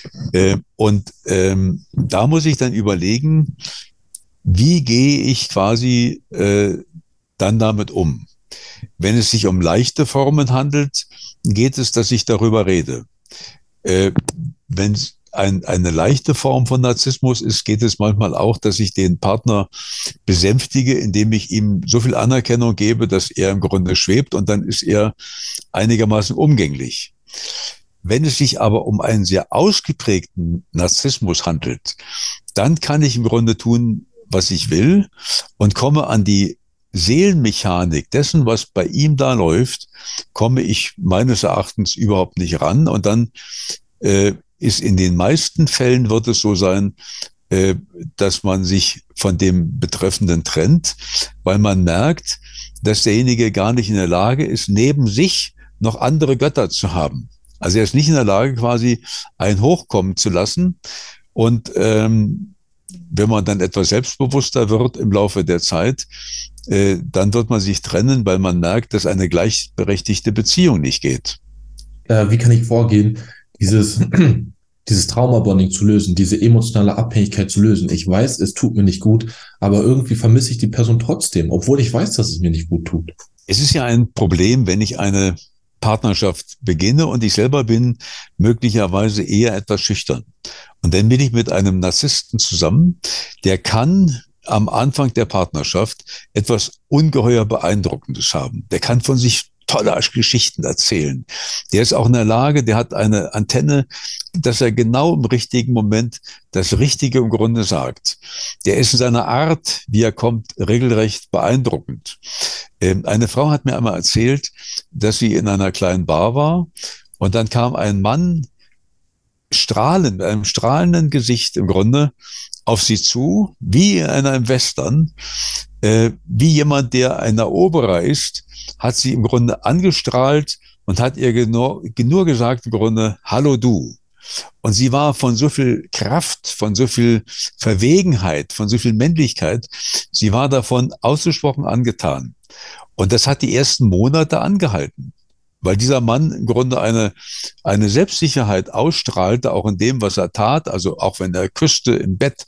Da muss ich dann überlegen, wie gehe ich quasi dann damit um? Wenn es sich um leichte Formen handelt, geht es, dass ich darüber rede. Wenn es eine leichte Form von Narzissmus ist, geht es manchmal auch, dass ich den Partner besänftige, indem ich ihm so viel Anerkennung gebe, dass er im Grunde schwebt und dann ist er einigermaßen umgänglich. Wenn es sich aber um einen sehr ausgeprägten Narzissmus handelt, dann kann ich im Grunde tun, was ich will und komme an die Seelenmechanik dessen, was bei ihm da läuft, komme ich meines Erachtens überhaupt nicht ran und dann ist in den meisten Fällen wird es so sein, dass man sich von dem Betreffenden trennt, weil man merkt, dass derjenige gar nicht in der Lage ist, neben sich noch andere Götter zu haben. Also er ist nicht in der Lage, quasi ein Hochkommen zu lassen. Und wenn man dann etwas selbstbewusster wird im Laufe der Zeit, dann wird man sich trennen, weil man merkt, dass eine gleichberechtigte Beziehung nicht geht. Wie kann ich vorgehen, dieses Traumabonding zu lösen, diese emotionale Abhängigkeit zu lösen? Ich weiß, es tut mir nicht gut, aber irgendwie vermisse ich die Person trotzdem, obwohl ich weiß, dass es mir nicht gut tut. Es ist ja ein Problem, wenn ich eine Partnerschaft beginne und ich selber bin möglicherweise eher etwas schüchtern. Und dann bin ich mit einem Narzissten zusammen, der kann am Anfang der Partnerschaft etwas ungeheuer Beeindruckendes haben. Der kann von sich tolle Geschichten erzählen. Der ist auch in der Lage, der hat eine Antenne, dass er genau im richtigen Moment das Richtige im Grunde sagt. Der ist in seiner Art, wie er kommt, regelrecht beeindruckend. Eine Frau hat mir einmal erzählt, dass sie in einer kleinen Bar war und dann kam ein Mann strahlend, mit einem strahlenden Gesicht im Grunde auf sie zu, wie in einem Western, wie jemand, der ein Eroberer ist, hat sie im Grunde angestrahlt und hat ihr nur gesagt im Grunde, hallo du. Und sie war von so viel Kraft, von so viel Verwegenheit, von so viel Männlichkeit, sie war davon ausgesprochen angetan. Und das hat die ersten Monate angehalten, weil dieser Mann im Grunde eine Selbstsicherheit ausstrahlte, auch in dem, was er tat, also auch wenn er küsste im Bett,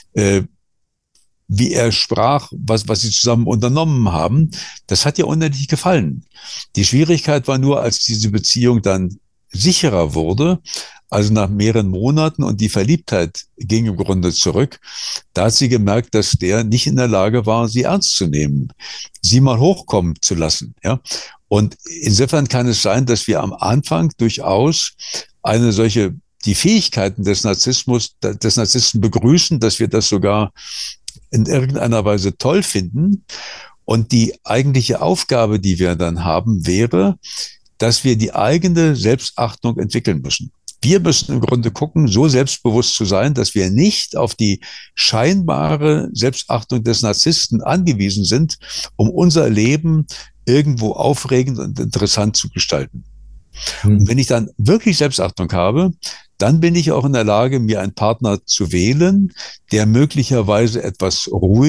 wie er sprach, was sie zusammen unternommen haben, das hat ihr unendlich gefallen. Die Schwierigkeit war nur, als diese Beziehung dann sicherer wurde, also nach mehreren Monaten und die Verliebtheit ging im Grunde zurück, da hat sie gemerkt, dass der nicht in der Lage war, sie ernst zu nehmen, sie mal hochkommen zu lassen, ja. Und insofern kann es sein, dass wir am Anfang durchaus die Fähigkeiten des Narzissten begrüßen, dass wir das sogar in irgendeiner Weise toll finden. Und die eigentliche Aufgabe, die wir dann haben, wäre, dass wir die eigene Selbstachtung entwickeln müssen. Wir müssen im Grunde gucken, so selbstbewusst zu sein, dass wir nicht auf die scheinbare Selbstachtung des Narzissten angewiesen sind, um unser Leben irgendwo aufregend und interessant zu gestalten. Und wenn ich dann wirklich Selbstachtung habe, dann bin ich auch in der Lage, mir einen Partner zu wählen, der möglicherweise etwas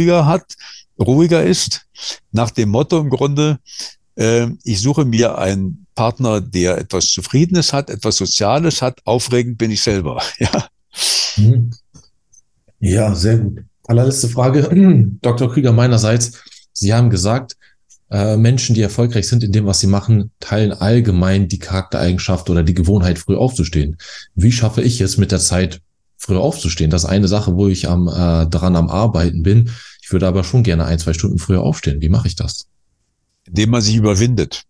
ruhiger ist, nach dem Motto im Grunde, ich suche mir einen Partner, der etwas Zufriedenes hat, etwas Soziales hat, aufregend bin ich selber. Ja. Mhm. Ja, sehr gut. Allerletzte Frage, Dr. Krüger meinerseits. Sie haben gesagt, Menschen, die erfolgreich sind in dem, was sie machen, teilen allgemein die Charaktereigenschaft oder die Gewohnheit, früh aufzustehen. Wie schaffe ich es mit der Zeit, früh aufzustehen? Das ist eine Sache, wo ich dran am Arbeiten bin. Ich würde aber schon gerne 1, 2 Stunden früher aufstehen. Wie mache ich das? Indem man sich überwindet.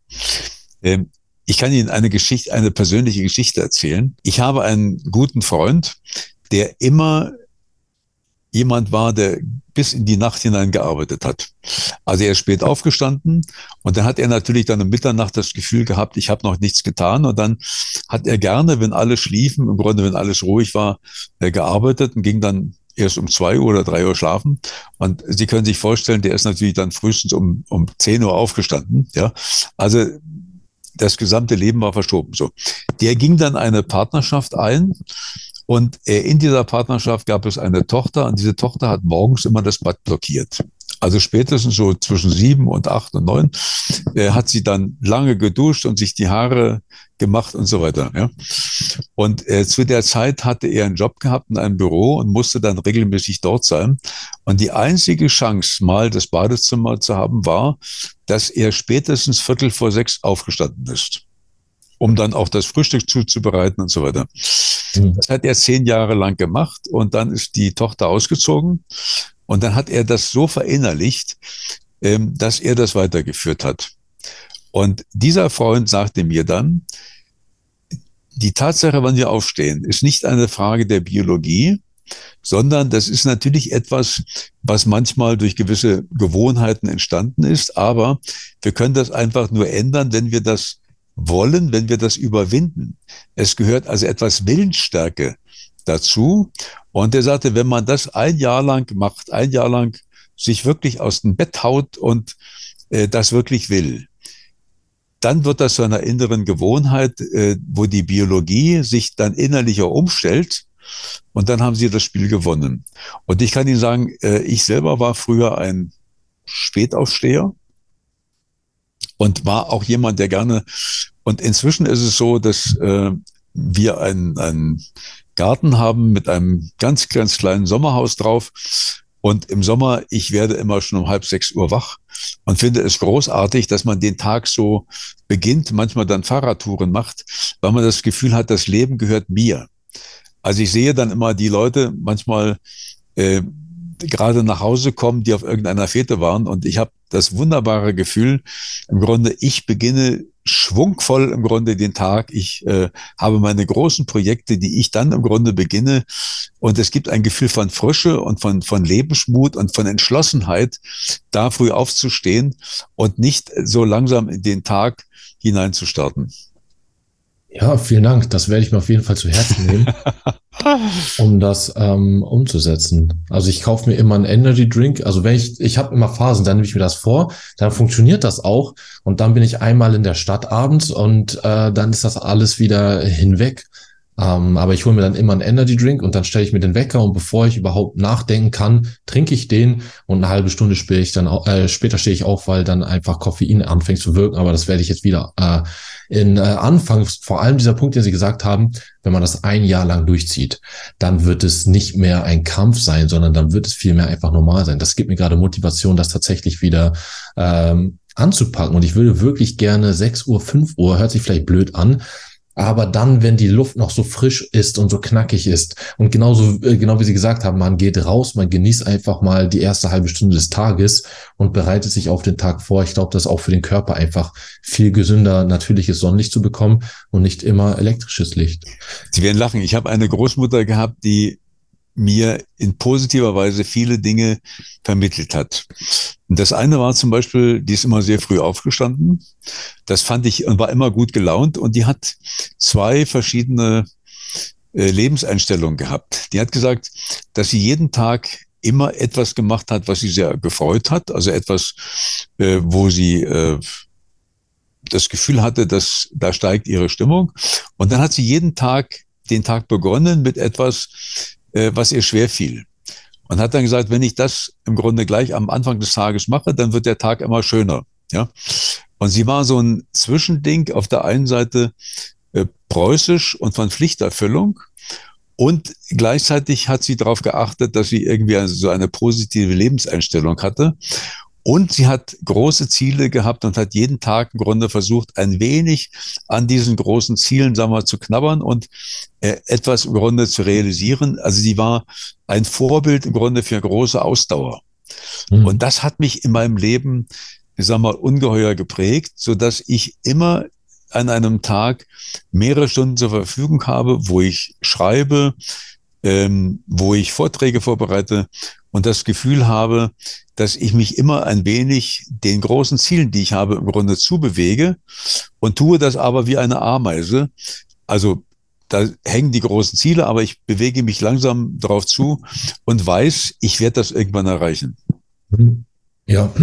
Ich kann Ihnen eine persönliche Geschichte erzählen. Ich habe einen guten Freund, der immer jemand war, der bis in die Nacht hinein gearbeitet hat. Also er ist spät aufgestanden und dann hat er natürlich dann um Mitternacht das Gefühl gehabt, ich habe noch nichts getan, und dann hat er gerne, wenn alle schliefen, im Grunde, wenn alles ruhig war, gearbeitet und ging dann erst um 2 Uhr oder 3 Uhr schlafen. Und Sie können sich vorstellen, der ist natürlich dann frühestens um 10 Uhr aufgestanden. Ja, also das gesamte Leben war verschoben. So, der ging dann eine Partnerschaft ein. Und in dieser Partnerschaft gab es eine Tochter, und diese Tochter hat morgens immer das Bad blockiert. Also spätestens so zwischen 7 und 8 und 9 hat sie dann lange geduscht und sich die Haare gemacht und so weiter. Ja. Und zu der Zeit hatte er einen Job gehabt in einem Büro und musste dann regelmäßig dort sein. Und die einzige Chance, mal das Badezimmer zu haben, war, dass er spätestens 5:45 aufgestanden ist, um dann auch das Frühstück zuzubereiten und so weiter. Das hat er 10 Jahre lang gemacht, und dann ist die Tochter ausgezogen, und dann hat er das so verinnerlicht, dass er das weitergeführt hat. Und dieser Freund sagte mir dann, die Tatsache, wann wir aufstehen, ist nicht eine Frage der Biologie, sondern das ist natürlich etwas, was manchmal durch gewisse Gewohnheiten entstanden ist, aber wir können das einfach nur ändern, wenn wir das wollen, wenn wir das überwinden. Es gehört also etwas Willensstärke dazu. Und er sagte, wenn man das ein Jahr lang macht, ein Jahr lang sich wirklich aus dem Bett haut und das wirklich will, dann wird das zu einer inneren Gewohnheit, wo die Biologie sich dann innerlicher umstellt, und dann haben sie das Spiel gewonnen. Und ich kann Ihnen sagen, ich selber war früher ein Spätaufsteher und war auch jemand, der gerne, und inzwischen ist es so, dass wir einen Garten haben mit einem ganz, ganz kleinen Sommerhaus drauf. Und im Sommer, ich werde immer schon um 5:30 Uhr wach und finde es großartig, dass man den Tag so beginnt, manchmal dann Fahrradtouren macht, weil man das Gefühl hat, das Leben gehört mir. Also ich sehe dann immer die Leute manchmal gerade nach Hause kommen, die auf irgendeiner Fete waren, und ich habe das wunderbare Gefühl, im Grunde, ich beginne schwungvoll im Grunde den Tag. Ich habe meine großen Projekte, die ich dann im Grunde beginne, und es gibt ein Gefühl von Frische und von Lebensmut und von Entschlossenheit, da früh aufzustehen und nicht so langsam in den Tag hineinzustarten. Ja, vielen Dank. Das werde ich mir auf jeden Fall zu Herzen nehmen, um das umzusetzen. Also ich kaufe mir immer einen Energy Drink. Also ich habe immer Phasen, dann nehme ich mir das vor, dann funktioniert das auch, und dann bin ich einmal in der Stadt abends, und dann ist das alles wieder hinweg. Aber ich hole mir dann immer einen Energy Drink, und dann stelle ich mir den Wecker, und bevor ich überhaupt nachdenken kann, trinke ich den, und eine halbe Stunde später stehe ich auf, weil dann einfach Koffein anfängt zu wirken. Aber das werde ich jetzt wieder anfangen. Vor allem dieser Punkt, den Sie gesagt haben, wenn man das ein Jahr lang durchzieht, dann wird es nicht mehr ein Kampf sein, sondern dann wird es vielmehr einfach normal sein. Das gibt mir gerade Motivation, das tatsächlich wieder anzupacken. Und ich würde wirklich gerne 6 Uhr, 5 Uhr, hört sich vielleicht blöd an, aber dann, wenn die Luft noch so frisch ist und so knackig ist, und genau wie Sie gesagt haben, man geht raus, man genießt einfach mal die erste halbe Stunde des Tages und bereitet sich auf den Tag vor. Ich glaube, das ist auch für den Körper einfach viel gesünder, natürliches Sonnenlicht zu bekommen und nicht immer elektrisches Licht. Sie werden lachen. Ich habe eine Großmutter gehabt, die mir in positiver Weise viele Dinge vermittelt hat. Und das eine war zum Beispiel, die ist immer sehr früh aufgestanden. Das fand ich, und war immer gut gelaunt. Und die hat 2 verschiedene Lebenseinstellungen gehabt. Die hat gesagt, dass sie jeden Tag immer etwas gemacht hat, was sie sehr gefreut hat. Also etwas, wo sie das Gefühl hatte, dass da steigt ihre Stimmung. Und dann hat sie jeden Tag den Tag begonnen mit etwas, was ihr schwer fiel. Und hat dann gesagt, wenn ich das im Grunde gleich am Anfang des Tages mache, dann wird der Tag immer schöner. Ja. Und sie war so ein Zwischending auf der einen Seite preußisch und von Pflichterfüllung. Und gleichzeitig hat sie darauf geachtet, dass sie irgendwie so eine positive Lebenseinstellung hatte. Und sie hat große Ziele gehabt und hat jeden Tag im Grunde versucht, ein wenig an diesen großen Zielen, sagen wir mal, zu knabbern und etwas im Grunde zu realisieren. Also sie war ein Vorbild im Grunde für große Ausdauer. Mhm. Und das hat mich in meinem Leben, ich sag mal, ungeheuer geprägt, so dass ich immer an einem Tag mehrere Stunden zur Verfügung habe, wo ich schreibe, wo ich Vorträge vorbereite und das Gefühl habe, dass ich mich immer ein wenig den großen Zielen, die ich habe, im Grunde zubewege und tue das aber wie eine Ameise. Also da hängen die großen Ziele, aber ich bewege mich langsam darauf zu und weiß, ich werde das irgendwann erreichen. Ja,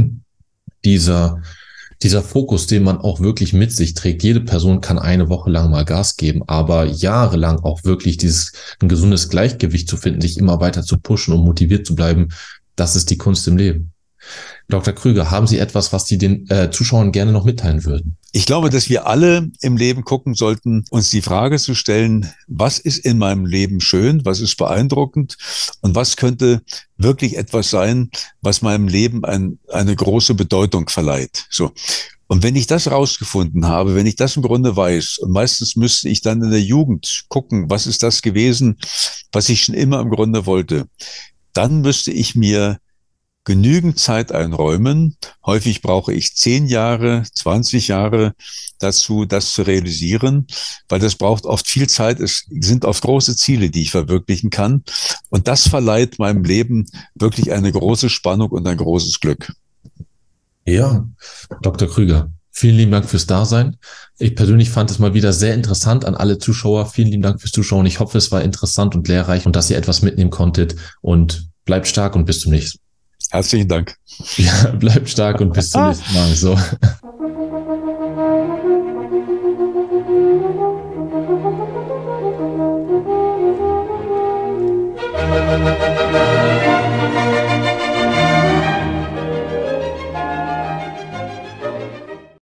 dieser Fokus, den man auch wirklich mit sich trägt. Jede Person kann eine Woche lang mal Gas geben, aber jahrelang auch wirklich ein gesundes Gleichgewicht zu finden, sich immer weiter zu pushen und motiviert zu bleiben, das ist die Kunst im Leben. Dr. Krüger, haben Sie etwas, was Sie den Zuschauern gerne noch mitteilen würden? Ich glaube, dass wir alle im Leben gucken sollten, uns die Frage zu stellen, was ist in meinem Leben schön, was ist beeindruckend und was könnte wirklich etwas sein, was meinem Leben eine große Bedeutung verleiht. So. Und wenn ich das rausgefunden habe, wenn ich das im Grunde weiß, und meistens müsste ich dann in der Jugend gucken, was ist das gewesen, was ich schon immer im Grunde wollte, dann müsste ich mir genügend Zeit einräumen. Häufig brauche ich 10 Jahre, 20 Jahre dazu, das zu realisieren, weil das braucht oft viel Zeit. Es sind oft große Ziele, die ich verwirklichen kann. Und das verleiht meinem Leben wirklich eine große Spannung und ein großes Glück. Ja, Dr. Krüger, vielen lieben Dank fürs Dasein. Ich persönlich fand es mal wieder sehr interessant an alle Zuschauer. Vielen lieben Dank fürs Zuschauen. Ich hoffe, es war interessant und lehrreich und dass ihr etwas mitnehmen konntet. Und bleibt stark und bis zum nächsten Mal. Herzlichen Dank. Ja, bleibt stark und bis zum nächsten Mal. So.